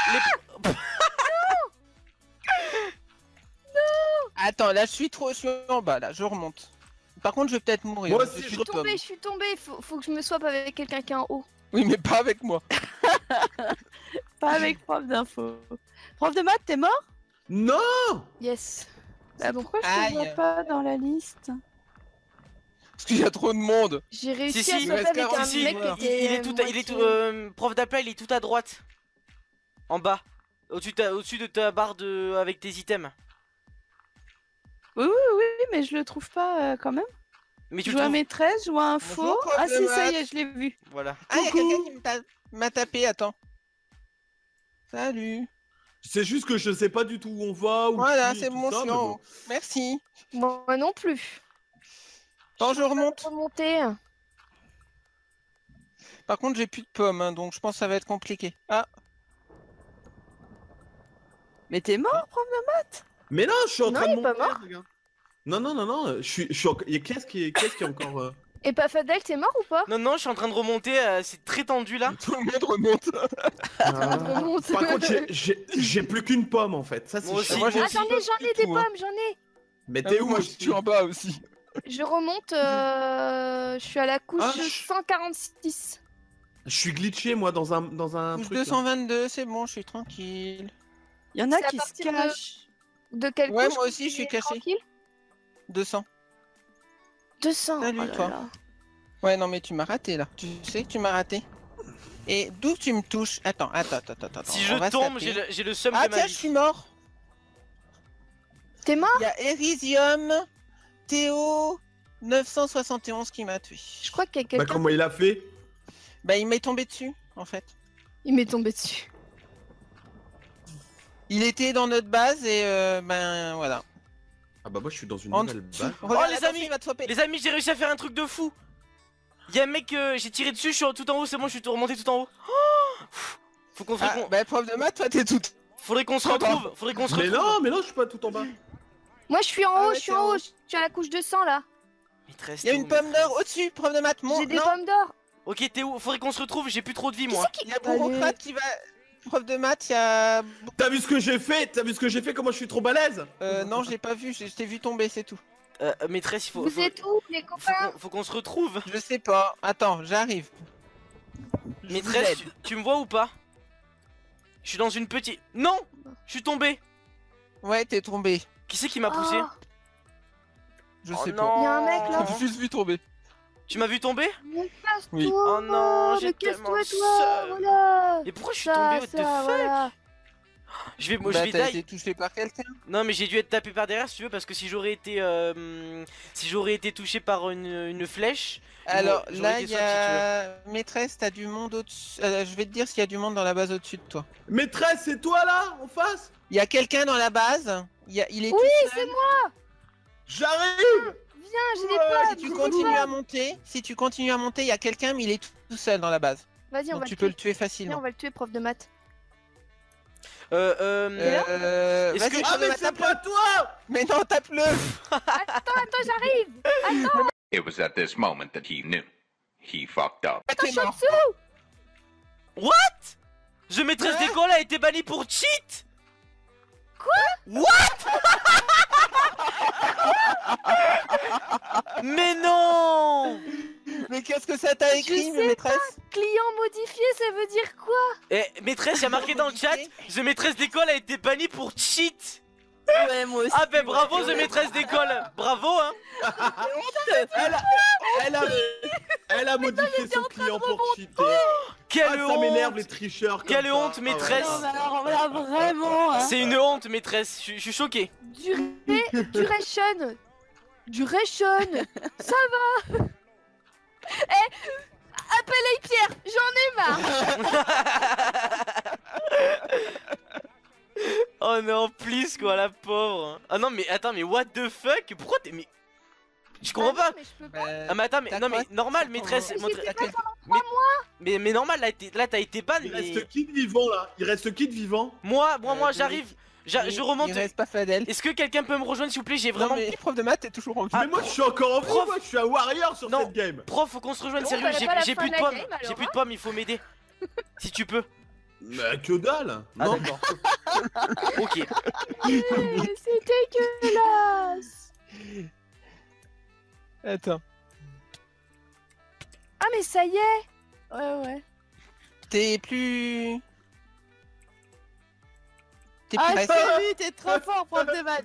Attends, là je suis en bas là, je remonte. Par contre, je vais peut-être mourir. Moi parce que aussi, je je suis Je suis tombée. Faut que je me swappe avec quelqu'un qui est en haut. Oui, mais pas avec moi. Pas avec prof d'info. Prof de maths, t'es mort? Non. Yes. Bah pourquoi je Aïe. te vois pas dans la liste? Parce qu'il y a trop de monde. J'ai réussi Si, à il swapper reste avec un 46 mec joueurs. qui était il est tout. Prof d'appel, il est tout à droite. En bas. Au-dessus de ta barre de avec tes items. Oui, mais je le trouve pas quand même. Mais tu Je le vois trouves. maîtresse, je vois info. Bonjour, prof Ah de si, ça y maths. est, je l'ai vu. Voilà. Ah, il y a quelqu'un qui m'a tapé, attends. Salut. C'est juste que je sais pas du tout où on va. Où Voilà, je suis, c'est tout bon, ça, je suis mais en bon. haut. Merci. Moi non plus. Bon, je remonte. Remonter. Par contre, j'ai plus de pommes, hein, donc je pense que ça va être compliqué. Ah, Mais t'es mort, prof de maths? Mais non, je suis en Non, train il de est pas monter, mort. regarde. Non, je suis encore. Qu'est-ce qui est encore. Et pas Fadel, t'es mort ou pas? Non, non, je suis en train de remonter. C'est très tendu là. tout le monde remonte. Remonte. Par contre, j'ai plus qu'une pomme en fait. Ça, c'est Moi chiant. aussi. Moi, j'ai Ah, aussi j'en ai des tout, hein. pommes, j'en ai. Mais Ah t'es oui, où moi, je aussi suis en bas aussi. Je remonte, je suis à la couche Ah, 146. Je suis glitché moi dans un Couche truc. là. 222, c'est bon, je suis tranquille. Il y en a C'est à qui se partir de- cachent. De quelle Ouais, couche moi aussi, je suis tu es caché. tranquille 200. 200. Salut, oh là toi. là. Ouais, non, mais tu m'as raté là. Tu sais que tu m'as raté. Et d'où tu me touches? Attends. Si on je va se tombe, taper. j'ai le seum Ah, de ma tiens, je vie. suis mort. T'es mort? Il y a Elysium, Théo, 971 qui m'a tué. Je crois qu'il y a Bah quelqu'un. comment il a fait? Bah, il m'est tombé dessus, en fait. Il m'est tombé dessus. Il était dans notre base et ben voilà. Ah bah moi je suis dans une En nouvelle dessous. base. Regarde, les attention, amis, il va te swapper. Les amis, j'ai réussi à faire un truc de fou. Y'a un mec que j'ai tiré dessus, je suis tout en haut, c'est bon, je suis remonté tout en haut. Oh, faut qu'on Ah, bah, prof de maths, toi, t'es tout. faudrait qu'on se Trop bas. retrouve. Faudrait qu'on se Mais retrouve. non, je suis pas tout en bas. Moi, je suis en Ah haut, ouais, je suis t'es en en haut. haut. Je suis à la couche 200 là. Maîtresse, Il y a t'es une où, pomme maîtresse d'or au-dessus, prof de maths. J'ai des Non, pommes d'or. Ok, t'es où? Faudrait qu'on se retrouve, j'ai plus trop de vie Qui moi. c'est qui il y a Bourocrate qui va. Prof de maths, il y a. T'as vu ce que j'ai fait? T'as vu ce que j'ai fait? Comment je suis trop balèze? Non, je l'ai pas vu, je t'ai vu tomber, c'est tout. Maîtresse, il faut. Vous êtes où, les copains? Faut qu'on se retrouve. Je sais pas. Attends, j'arrive. Maîtresse, tu me vois ou pas? Je suis dans une petite. Non! Je suis tombé! Ouais, t'es tombé. Qui c'est qui m'a poussé? Oh, Je Oh sais non. Il y a un mec, là. pas. J'ai juste vu tomber. Tu m'as vu tomber? mais casse-toi. Oui. Oh non, j'ai mais tellement casse-toi, le toi. seum. Voilà. Et pourquoi je suis Ça, tombé? What the ça, fuck? voilà. Je vais, Bah, je t'as vais été die. touché par quelqu'un. Non mais j'ai dû être tapé par derrière si tu veux parce que si j'aurais été touché par une flèche. Alors j'aurais là, été il y swap, si tu veux. a maîtresse, t'as du monde au-dessus. Je vais te dire s'il y a du monde dans la base au-dessus de toi. Maîtresse, c'est toi là, en face? Il y a quelqu'un dans la base. Il est Oui, tout seul. c'est moi. J'arrive! Viens, j'ai des Ouais, potes. Si tu continues à monter, il y a quelqu'un, mais il est tout seul dans la base. Vas-y, on Donc va tu le peux tuer. le tuer Viens, facilement. on va le tuer, prof de maths. Est-ce Vas-y, que- Ah, mais tape-le. c'est pas toi! Mais non, tape-le. Attends, j'arrive. It was at this moment that he knew. He fucked up. Ah, t'es mort. The maîtresse Hein d'école a été bannie pour cheat. Quoi? Mais non. Mais qu'est-ce que ça t'a écrit, Je sais maîtresse? Client modifié, ça veut dire quoi? Eh, maîtresse, il y a marqué dans le chat, The maîtresse d'école a été bannie pour cheat. Ouais, moi aussi. Ah ben bravo The maîtresse d'école. Bravo hein. Elle a modifié son client pour cheater. Quelle Ah, ça m'énerve honte. les tricheurs. comme Quelle ça. honte, maîtresse. Non, mais alors là, vraiment. Hein. C'est une honte maîtresse, je suis choqué. Duration. Duration. Ça va. Eh, appelle Pierre, j'en ai marre. Oh non, please quoi, la pauvre. Ah non mais attends, mais what the fuck? Pourquoi t'es... Mais... Je comprends pas. Mais je peux pas. Ah mais attends, mais T'as non quoi mais normal maîtresse. Mais montre- j'étais T'as quel- Mais normal, là t'as été ban. Il Mais... reste qui de vivant là? Il reste qui de vivant? Moi Euh, j'arrive. il- Je remonte. Il reste pas Fadel. Est-ce que quelqu'un peut me rejoindre s'il vous plaît? J'ai Non, vraiment... mais prof de maths, t'es toujours en vie. Mais moi je suis encore en vie, Prof. moi je suis un warrior sur Non. cette game. Prof, faut qu'on se rejoigne Bon, sérieux, bah, pas la j'ai fin plus de de la pommes. game, alors, J'ai plus de hein. pommes, il faut m'aider. Si tu peux. Mais que dalle. Ah Non. d'accord. Ok. C'est dégueulasse. Attends. Ah mais ça y est. Ouais. T'es plus. T'es Ah, plus. je t'ai vu, t'es trop fort, prof de maths.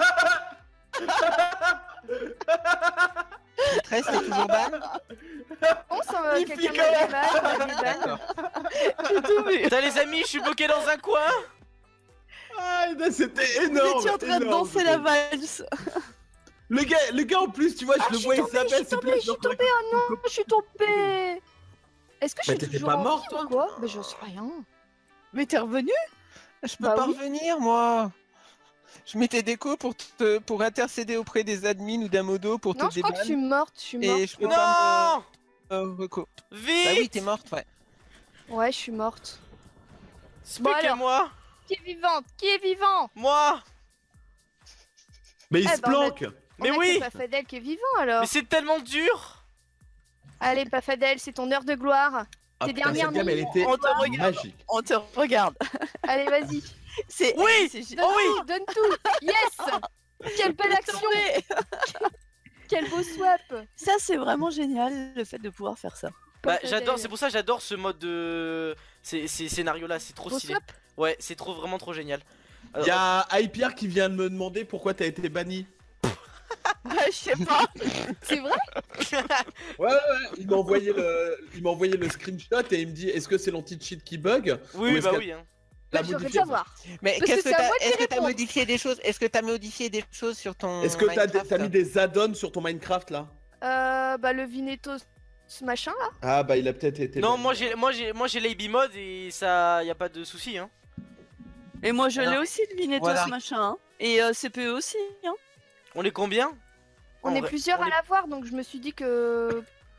Maîtresse, t'es toujours ban. On sent Il quelqu'un pique m'a des balles, D'accord. J'ai tout vu. T'as les amis, je suis bloqué dans un coin. Ah, c'était Vous énorme. étiez en train de énorme, danser la c'était- valse. Le gars en plus, tu vois, je le vois, il s'appelle. Je suis tombée, oh non, je suis tombée. Est-ce que je Mais suis t'étais toujours pas en morte, vie toi ou quoi? Mais j'en sais rien. Mais t'es revenu? Je peux Bah pas oui. revenir, moi. Je mettais des coups pour intercéder auprès des admins ou d'un modo pour Non, te je crois que je suis déban. morte, je suis morte. Et je peux pas Non. me. Reco. Vite. Bah oui, t'es morte, ouais. Ouais, je suis morte. Expliquez-moi. Qui est vivante? Qui est vivant? Moi. Mais il Eh se ben, on a- planque. Mais On a oui. que Pafadel qui est vivant alors. Mais c'est tellement dur. Allez, Pafadel, c'est ton heure de gloire. Ah, Tes putain, dernières cette game, elle minutes. était On te regarde. magique. On te regarde. Allez, vas-y. C'est. Oui. c'est Donne Oh oui. tout, donne tout. Yes. Quelle belle action. Quel beau swap. Ça, c'est vraiment génial, le fait de pouvoir faire ça. Bah Pafadel. j'adore, c'est pour ça que j'adore ce mode de... Ces scénarios là, c'est trop Beau stylé. swap. Ouais, c'est trop vraiment trop génial. Il y a Hyper qui vient de me demander pourquoi t'as été banni. Ouais, je sais pas. C'est vrai? Ouais, il m'a envoyé le screenshot et il me dit est-ce que c'est l'anti-cheat qui bug Oui, ou est-ce bah que oui. Hein. la Bah, j'aurais modifié bien voir. Mais Parce qu'est-ce que que c'est à t'as moi de est-ce que t'as répondre. modifié des choses? Est-ce que t'as modifié des choses sur ton. Est-ce que Minecraft t'as mis des add-ons sur ton Minecraft là? Bah le Vineto, ce machin là. Ah bah il a peut-être été. Non, banni. moi j'ai l'AB mode et ça y a pas de souci hein. Et moi, je l'ai Alors, aussi, le Vinetos, voilà. machin. Hein. Et CPE aussi. Hein. On est combien? On En est vrai, plusieurs on à est- l'avoir donc je me suis dit que.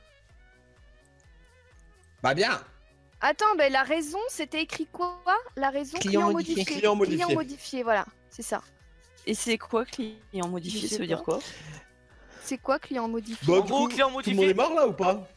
Bah bien. Attends, bah la raison c'était écrit quoi? La raison Client client modifié. modifié. Client modifié. Client modifié, voilà, c'est ça. Et c'est quoi client modifié? Je sais Ça veut dire pas. quoi? C'est quoi client modifié? Bon, En du gros, coup, client tout le monde modifié. est mort là ou pas?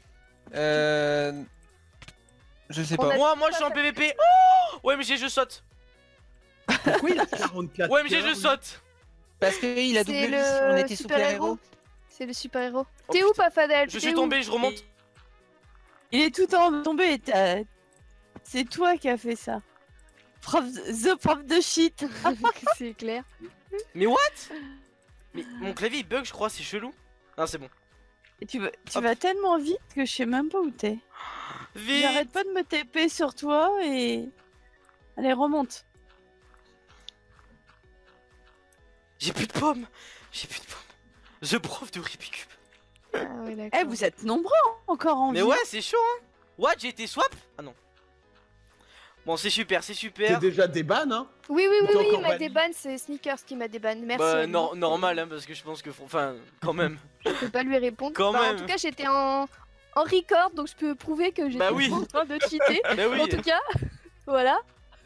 Je sais On pas. a- Moi je suis en PVP. Oh ouais, mais je saute. Pourquoi il a 44 Ouais, mais je cœurs, lui saute. Parce qu'il a doublé C'est vie, on le était super-héros. C'est le super-héros. Oh, T'es où, Pafadel? Je T'es suis où? tombé, je remonte. Il est tout en tombé. C'est toi qui as fait ça. The prof de shit. C'est clair. Mais what? Mais mon clavier il bug, je crois, c'est chelou. Non, c'est bon. Et tu Hop. vas tellement vite que je sais même pas où t'es. Vite. J'arrête pas de me TP sur toi et. Allez, remonte. J'ai plus de pommes. J'ai plus de pommes. The prof de Ripicube. Ah ouais, d'accord. Eh, vous êtes nombreux encore en Mais vie. ouais, c'est chaud, hein. What, j'ai été swap? Ah non. Bon, c'est super, c'est T'es super. déjà des bannes, hein? Oui, T'es il encore m'a banni. déban, c'est Sneakers qui m'a déban. Merci. Bah, Ali. normal, hein, parce que je pense que. Enfin, quand même. Je peux pas lui répondre. Quand Bah, même. En tout cas, j'étais en record, donc je peux prouver que j'étais Bah oui. en train de cheater. Bah oui. En tout cas, voilà.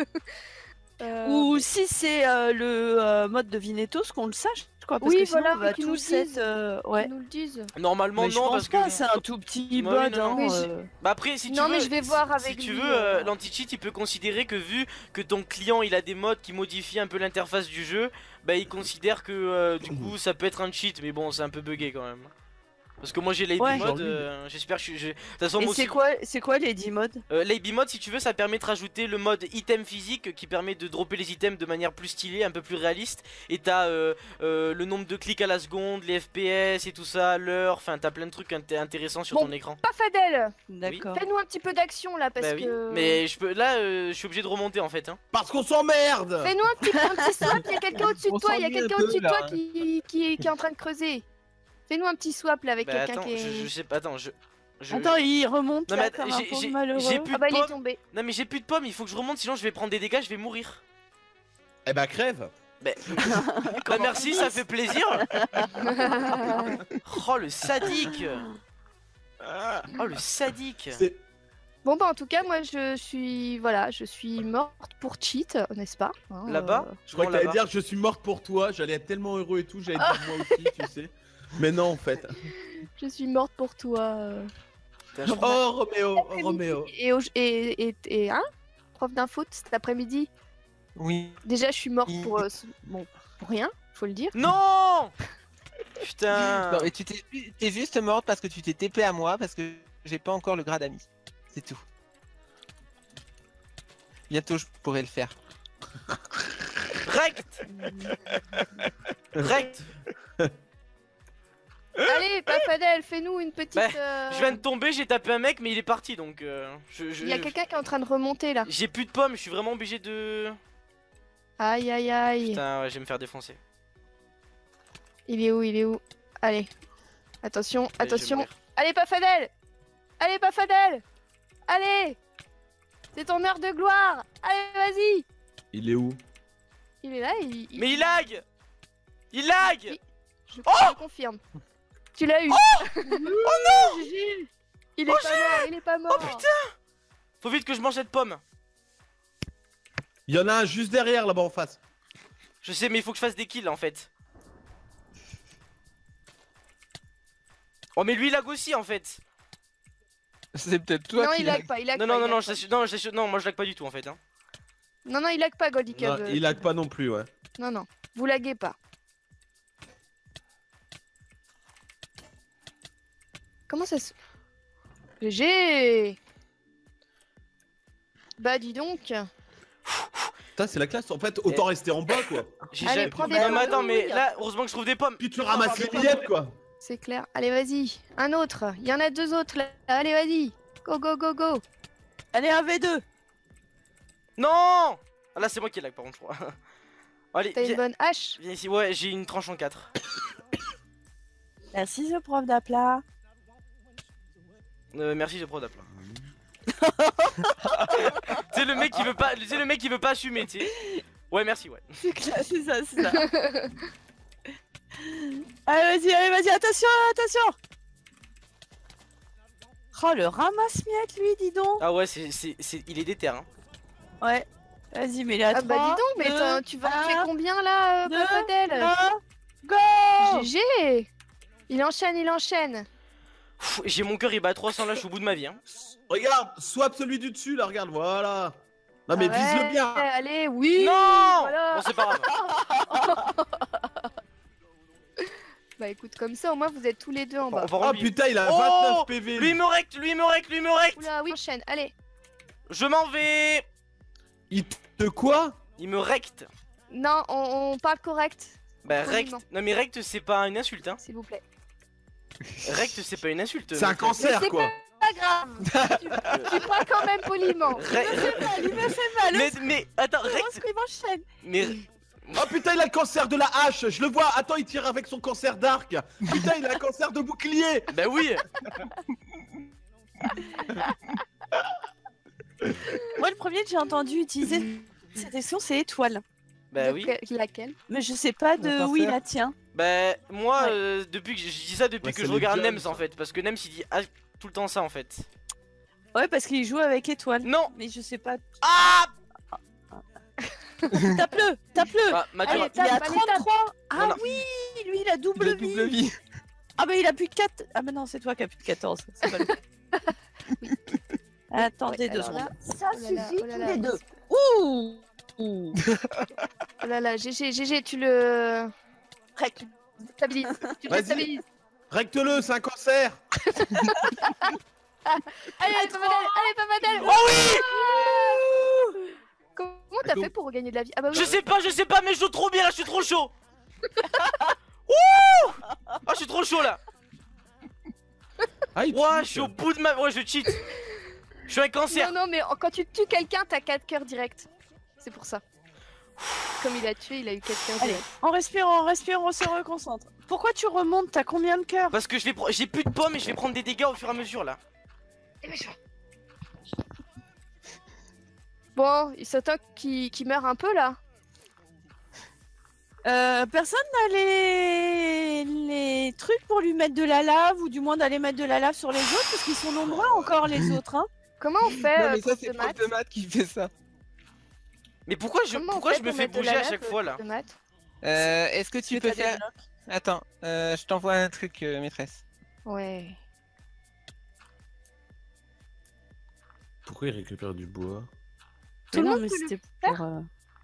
Ou si c'est le mode de Vinetos, qu'on le sache, quoi. Parce Oui, que sinon, voilà, on va qu'ils nous le tous disent. être. Ouais. Ils nous le disent. Normalement, Mais je non, pense parce que. pas, c'est un tout petit Bah bot. oui, non, non. hein, Bah après, si tu Non, veux, mais je vais voir avec si tu lui, veux, l'anti-cheat il peut considérer que vu que ton client il a des modes qui modifient un peu l'interface du jeu, bah il considère que du coup ça peut être un cheat, mais bon c'est un peu buggé quand même. Parce que moi j'ai l'AB Ouais. mode, j'espère que de toute façon Et moi aussi. c'est quoi les 10 modes? L'AB mode si tu veux ça permet de rajouter le mode item physique qui permet de dropper les items de manière plus stylée, un peu plus réaliste. Et t'as le nombre de clics à la seconde, les FPS et tout ça, l'heure, enfin t'as plein de trucs intéressants sur Bon. ton écran. Pas Fadel. D'accord. Fais-nous un petit peu d'action là, parce Bah oui, que. mais je peux là je suis obligé de remonter en fait hein. Parce qu'on s'emmerde! Fais-nous un petit swap, il y a quelqu'un au-dessus de On toi, il y a s'ennuie un quelqu'un peu, au-dessus de là. toi qui est en train de creuser. Fais-nous un petit swap là avec Bah quelqu'un attends, qui est. je sais pas, attends, Attends, il remonte Non, là mais comme un j'ai- pauvre j'ai- malheureux. j'ai plus- Ah bah il est pommes. tombé. Non mais j'ai plus de pommes, il faut que je remonte sinon je vais prendre des dégâts, je vais mourir. Eh bah crève! Bah merci, ça fait plaisir. Oh le sadique. Oh le sadique. C'est- Bon bah en tout cas moi je suis morte pour cheat, n'est-ce pas hein, Là-bas Je crois Non, que t'allais là-bas. dire je suis morte pour toi, j'allais être tellement heureux et tout, j'allais dire moi aussi, tu sais. Mais non en fait. Je suis morte pour toi. Putain, je- Oh Roméo, oh, Après-midi. Roméo. Et hein prof d'info cet après-midi. Oui. Déjà je suis morte pour pour rien, faut le dire. Non. Putain. Non, mais t'es juste morte parce que tu t'es TP à moi parce que j'ai pas encore le grade ami. C'est tout. Bientôt je pourrai le faire. Rect. Rect. Allez, pas Fadel, fais-nous une petite. Bah, Je viens de tomber, j'ai tapé un mec mais il est parti donc Il y a quelqu'un qui est en train de remonter là. J'ai plus de pommes, je suis vraiment obligé de... Aïe aïe aïe. Putain ouais, je vais me faire défoncer. Il est où? Allez. Attention, Allez, je vais attention. mourir. Allez, pas Fadel. Allez, pas Fadel. Allez. C'est ton heure de gloire. Allez, vas-y. Il est où? Il est là, Mais il lag. Il lag. Il- je confirme. Tu l'as eu. Oh non. GG. Il est pas mort, il est pas mort. Oh putain. Faut vite que je mange cette pomme. Il y en a un juste derrière là-bas en face. Je sais mais il faut que je fasse des kills en fait. Oh mais lui il lag aussi en fait. C'est peut-être toi Non, qui il lag pas, il lag Non pas. non il non non, lag je pas. t'assure- non, je t'assure- non moi je lag pas du tout en fait hein. Non, il lag pas, Goldie Non, Cub. il lag pas non plus, ouais. Non, vous laguez pas. Comment ça se... GG. Bah dis donc. Putain, c'est la classe. En fait, autant rester en bas quoi. J'ai Allez, jamais- prends des Non mais pommes. attends mais Oui. là heureusement que je trouve des pommes. Puis tu ramasses les billettes quoi. C'est clair. Allez, vas-y. Un autre. Il y en a deux autres là. Allez, vas-y. Go, go, go, go. Allez, un V2. Non. Ah, là c'est moi qui lag par contre je crois. Allez T'as une viens, bonne hache. viens ici, ouais j'ai une tranche en 4. Merci, ce prof d'aplat. Merci de pro d'appeler. C'est le mec qui veut pas, c'est le mec qui veut pas assumer, tu sais. Ouais, merci, ouais. C'est clair, c'est ça, c'est ça. allez, vas-y, attention, attention. Oh, le ramasse-miettes, lui, dis donc. Ah ouais, il est déter, hein. Ouais. Vas-y, mais il est à Ah bah dis 3, donc, mais 2, tu vas en 1, tuer combien là, deux, Papadel 1, go. GG. Il enchaîne. Pff, j'ai mon cœur, il bat à 300 là, je suis au bout de ma vie, hein. Regarde, swap celui du dessus là, regarde, voilà. Non mais Ah vise-le ouais, bien. Allez, oui. Non. Voilà. Bon, c'est pas grave. Bah écoute, comme ça, au moins vous êtes tous les deux en bas. On va Oh rendre lui. putain, il a Oh, 29 PV. Lui il me recte, lui il me recte, lui il me recte. Oula, oui, enchaîne. Allez. Je m'en vais. Il te quoi? Il me recte. Non, on parle correct, Bah recte. Absolument. Non mais recte c'est pas une insulte, hein. s'il vous plaît. Recte c'est pas une insulte. C'est un mec. cancer Mais c'est quoi. Pas grave. tu parles quand même poliment. Re- Il me fait mal, mais attends, il recte. m'enchaîne. Mais Oh putain, il a le cancer de la hache, je le vois. Attends, il tire avec son cancer d'arc. Putain, il a un cancer de bouclier. Bah oui. Moi, le premier que j'ai entendu utiliser cette action, c'est étoile. Bah oui. Laquelle? Mais je sais pas de où il la tient. Bah moi, Ouais. depuis que je dis ça depuis Ouais, que c'est je les regarde jeunes, Nems ça. en fait, parce que Nems il dit tout le temps ça en fait. Ouais, parce qu'il joue avec étoile. Non. Mais je sais pas. Ah. Tape-le, tape-le. Ah, Mathieu, Allez, Il a tape, allez, tape. 33. Ah Non, non. oui, lui, il a double vie. Ah bah il a plus de 4. Ah bah non, c'est toi qui as plus de 14. C'est pas le... Attendez Ouais, 2 alors là, secondes. Ça Oh là là, suffit oh là tous là. les deux. Ouh. Ouh. Oh là là, GG, tu le stabilises. Tu le Vas-y. stabilises. Recte-le, c'est un cancer. Allez, pas mal, allez, pas mal. Oh oui. Comment t'as fait pour regagner de la vie? Ah bah oui. Je sais pas, mais je joue trop bien là, je suis trop chaud. Ouh. Ah, je suis trop chaud là. Ah, il Ouah, cheat. je suis au bout de ma... Ouais, je cheat. Je suis un cancer. Non, mais quand tu tues quelqu'un, t'as 4 cœurs direct. C'est pour ça. Comme il a tué, il a eu 4 cœurs Allez, direct. en respirant, on se reconcentre. Pourquoi tu remontes? T'as combien de cœurs? Parce que j'ai plus de pommes et je vais prendre des dégâts au fur et à mesure là. Bon, il s'attend qu'il meurt un peu là. Personne n'a les trucs pour lui mettre de la lave ou du moins d'aller mettre de la lave sur les autres parce qu'ils sont nombreux encore les autres hein. Comment on fait Non, mais ça, prof c'est de prof maths de maths qui fait ça. Mais pourquoi je Comment on me pour fais mettre de bouger la à lave, chaque fois là? prof de maths Est-ce que tu peux t'as des faire... blocs. Attends, je t'envoie un truc, maîtresse. Ouais. Pourquoi il récupère du bois? Tout le non, monde mais peut le c'était faire pour.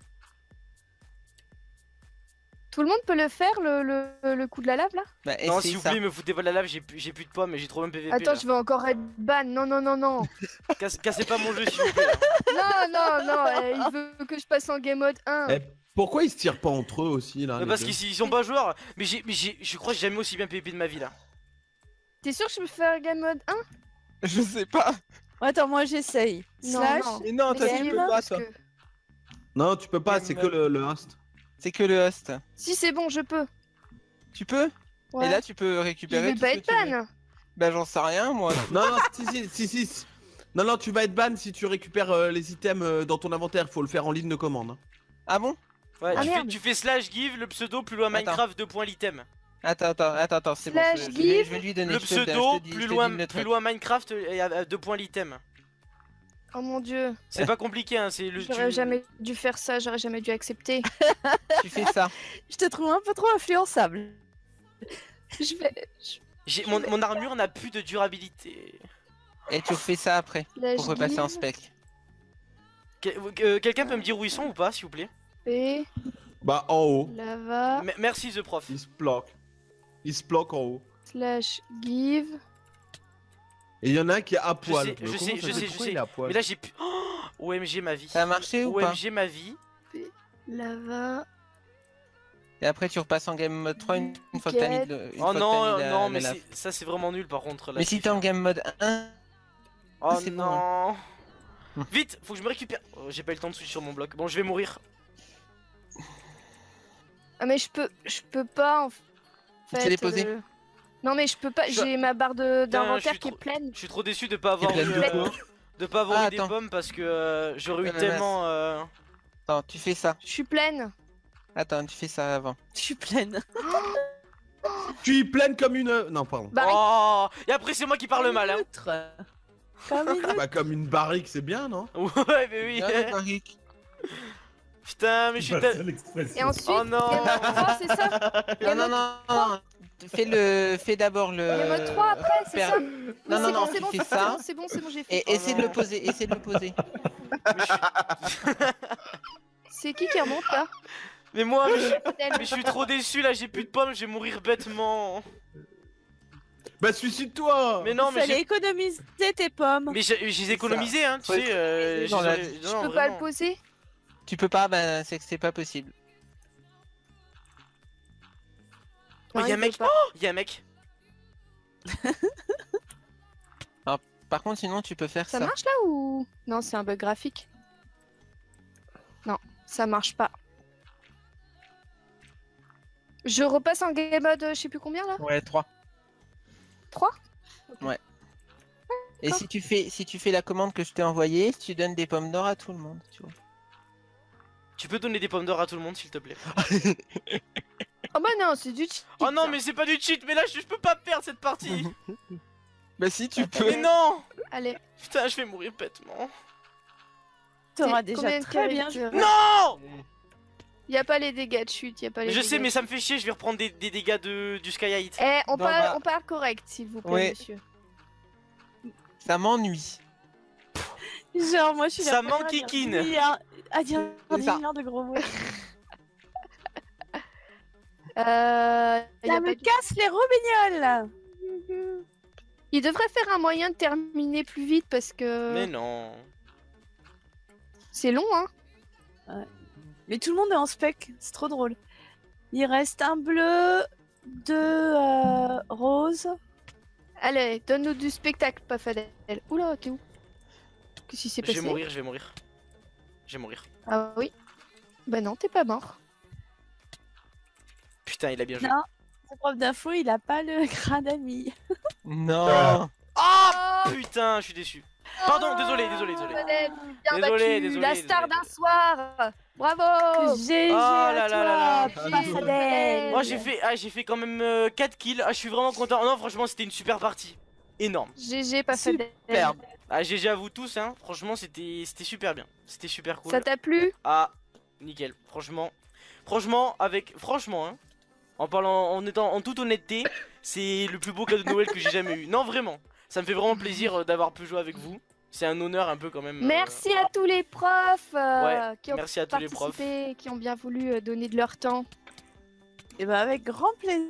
Tout le monde peut le faire le coup de la lave là? Bah, Non, essaye s'il vous ça. plaît, me foutez pas de la lave, j'ai plus de pommes et j'ai trop même PVP. Attends, là. je vais encore être ban. Non, non, non, non. Cassez pas mon jeu s'il vous plaît. non, non, non. Il veut que je passe en game mode 1. Eh, pourquoi ils se tirent pas entre eux aussi là? les Parce deux qu'ils sont pas joueurs. Mais je crois que j'ai jamais aussi bien PVP de ma vie là. T'es sûr que je peux faire game mode 1? Je sais pas. Attends, moi j'essaye. Non, Slash. non. Mais non, toi, Mais tu game peux mode, pas, parce toi. que- Non, tu peux pas, Game c'est que le host. C'est que le host. Si c'est bon, je peux. Tu peux? Ouais. Et là, tu peux je récupérer vais tout pas ce que être tu veux. ban. Bah, j'en sais rien, moi. Non, non, si. Non, non, tu vas être ban si tu récupères les items dans ton inventaire. Faut le faire en ligne de commande. hein. Ah bon? Ouais, Ah, tu, fais, merde. tu fais slash give le pseudo plus loin Attends. Minecraft 2 points l'item. Attends, c'est bon. Slash Je vais lui donner. Le je te le donne, pseudo je te dis- plus je te loin dis le truc. Minecraft et à 2 points l'item. Oh mon dieu. C'est pas compliqué hein, c'est le. J'aurais jamais dû faire ça. J'aurais jamais dû accepter. Tu fais ça. Je te trouve un peu trop influençable. je vais. Mon armure n'a plus de durabilité. Et tu refais ça après. Slash Pour repasser en give, spec. Quelqu'un peut me dire où ils sont ou pas s'il vous plaît? P, Bah, en haut. lava, Merci the prof. Il se bloque. Il se bloque en haut. slash give. Et il y en a un qui est à poil. sais, Mais je comment sais, ça je fait sais, Pourquoi je il est à poil Mais là j'ai pu. Oh, OMG ma vie. Ça a marché ou pas? OMG ma vie. Lava. Et après, tu repasses en game mode 3 une fois que t'as mis le. une Oh fois que non, t'as mis la- non, la mais lave. ça c'est vraiment nul par contre. Là, Mais si t'es en game mode 1, Oh c'est bon, non. Vite, faut que je me récupère. Oh, j'ai pas eu le temps de switch sur mon bloc. Bon, je vais mourir. Ah mais je peux pas en fait. t'es déposé. Non mais je peux pas. Je- J'ai ma barre je d'inventaire suis qui est trop- pleine. Je suis trop déçu de pas avoir pleine eu, de quoi de pas avoir Ah, eu des attends. pommes parce que j'aurais eu Ah, la tellement. Attends, tu fais ça. Je suis pleine. Attends, tu fais ça avant. Je suis pleine. Je suis pleine comme une. Non, pardon. Barrique. Oh, et après c'est moi qui parle mal hein. Neutre. Comme une Bah, comme une barrique, c'est bien, non? Ouais, mais oui. Viens, le Tariq. Putain, mais je suis tel- Et ensuite, Oh non. game mode 3, c'est ça? Non, non, non. Fais d'abord le. Game mode 3 après, c'est faire- ça? Non, non, c'est non, bon, tu c'est bon, fais c'est ça. bon, c'est bon, c'est bon, j'ai fait. Et Oh essaie de le non. poser, essaie de le poser. C'est qui remonte là? Mais moi, mais je suis trop déçu là, j'ai plus de pommes, je vais mourir bêtement. Bah, suicide-toi! Mais non, Il mais fallait j'ai. économiser tes pommes. Mais je les ai économisés, hein, tu Ouais, sais. c'est dans la j'aurais- vie. Je non, peux pas vraiment. le poser? Tu peux pas, bah c'est que c'est pas possible. Oh, Non, y'a un il mec. peut pas. Oh, y'a un mec. Par contre, sinon, tu peux faire Ça ça. marche là ou? Non, c'est un bug graphique. Non, ça marche pas. Je repasse en game mode, je sais plus combien là. Ouais, 3. 3. Et si tu fais la commande que je t'ai envoyée, tu donnes des pommes d'or à tout le monde, tu vois. Tu peux donner des pommes d'or à tout le monde s'il te plaît. Oh bah non, c'est du cheat. Oh non ça. mais c'est pas du cheat, mais là je peux pas perdre cette partie. Bah si tu peux. Mais non. Allez. Putain je vais mourir bêtement. T'auras C'est déjà combien de très bien caractères joué. Non. Y a pas les dégâts de chute, y a pas les Je sais dégâts mais de ça me fait chier, je vais reprendre des dégâts du Sky Height. Eh, on Non, bah- parle correct, s'il vous plaît, Ouais. monsieur. Ça m'ennuie. Genre, moi, je suis Ça la première manque à dire Kikine. à dire C'est des ça. milliards de gros mots. Y a Ça me pas de- casse les roubignoles. Il devrait faire un moyen de terminer plus vite parce que Mais non. c'est long, hein. Mais tout le monde est en spec, c'est trop drôle. Il reste un bleu, 2 roses. Allez, donne-nous du spectacle, pas Fadel. Oula, t'es où? Qu'est-ce qui s'est Je passé? vais mourir, je vais mourir. Je vais mourir. Ah oui. Bah non, t'es pas mort. Putain il a bien joué. Non, ce prof d'info, il a pas le grade ami. Non. Ah putain je suis déçu. Pardon, désolé. Fadel, bien Désolé, battu, la star désolé. d'un soir. Bravo. GG Oh à là toi, là là là. pas Fadel. Moi j'ai fait quand même 4 kills. Ah je suis vraiment content. Non franchement c'était une super partie. Énorme. GG, pas Fadel. Superbe. Ah GG à vous tous hein. Franchement c'était super bien. C'était super cool. Ça t'a plu? Ah nickel. Franchement hein. En étant en toute honnêteté, c'est le plus beau cadeau de Noël que j'ai jamais eu. Non vraiment. Ça me fait vraiment plaisir d'avoir pu jouer avec vous. C'est un honneur un peu quand même. Merci à tous les profs Ouais, qui ont merci à tous les profs. participé, qui ont bien voulu donner de leur temps. Et bah avec grand plaisir.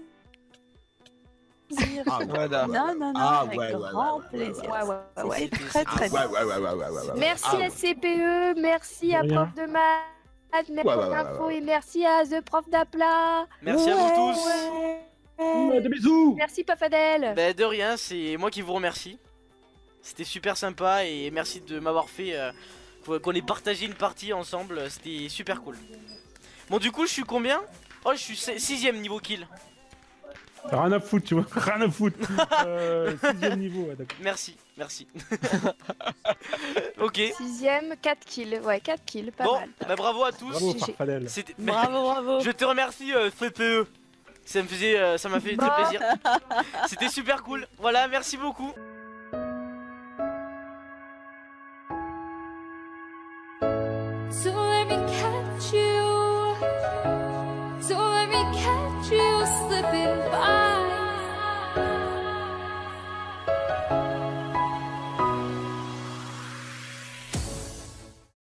Ah, Voilà. Non, Ah, avec ouais, grand ouais. plaisir. Ouais. C'était- Très très bien. Ouais. Merci Ah, à ouais. CPE, merci à Rien. prof de maths, merci Ouais, prof d'info et merci à The Prof d'Aplat. Merci à vous tous. Ouais, des bisous. Merci Pafadel. Bah de rien, c'est moi qui vous remercie. C'était super sympa et merci de m'avoir fait qu'on ait partagé une partie ensemble, c'était super cool. Bon du coup je suis combien? Oh je suis 6ème niveau kill. T'as rien à foutre, tu vois. Rien à foutre. 6ème niveau, ouais, d'accord. Merci. Ok. 6ème, 4 kills. Ouais, 4 kills, pas Bon, mal. bah bravo à tous. Bravo, GG. Farfadel. C'était- Bravo. Je te remercie CPE. Ça m'a fait très plaisir. C'était super cool. Voilà, merci beaucoup.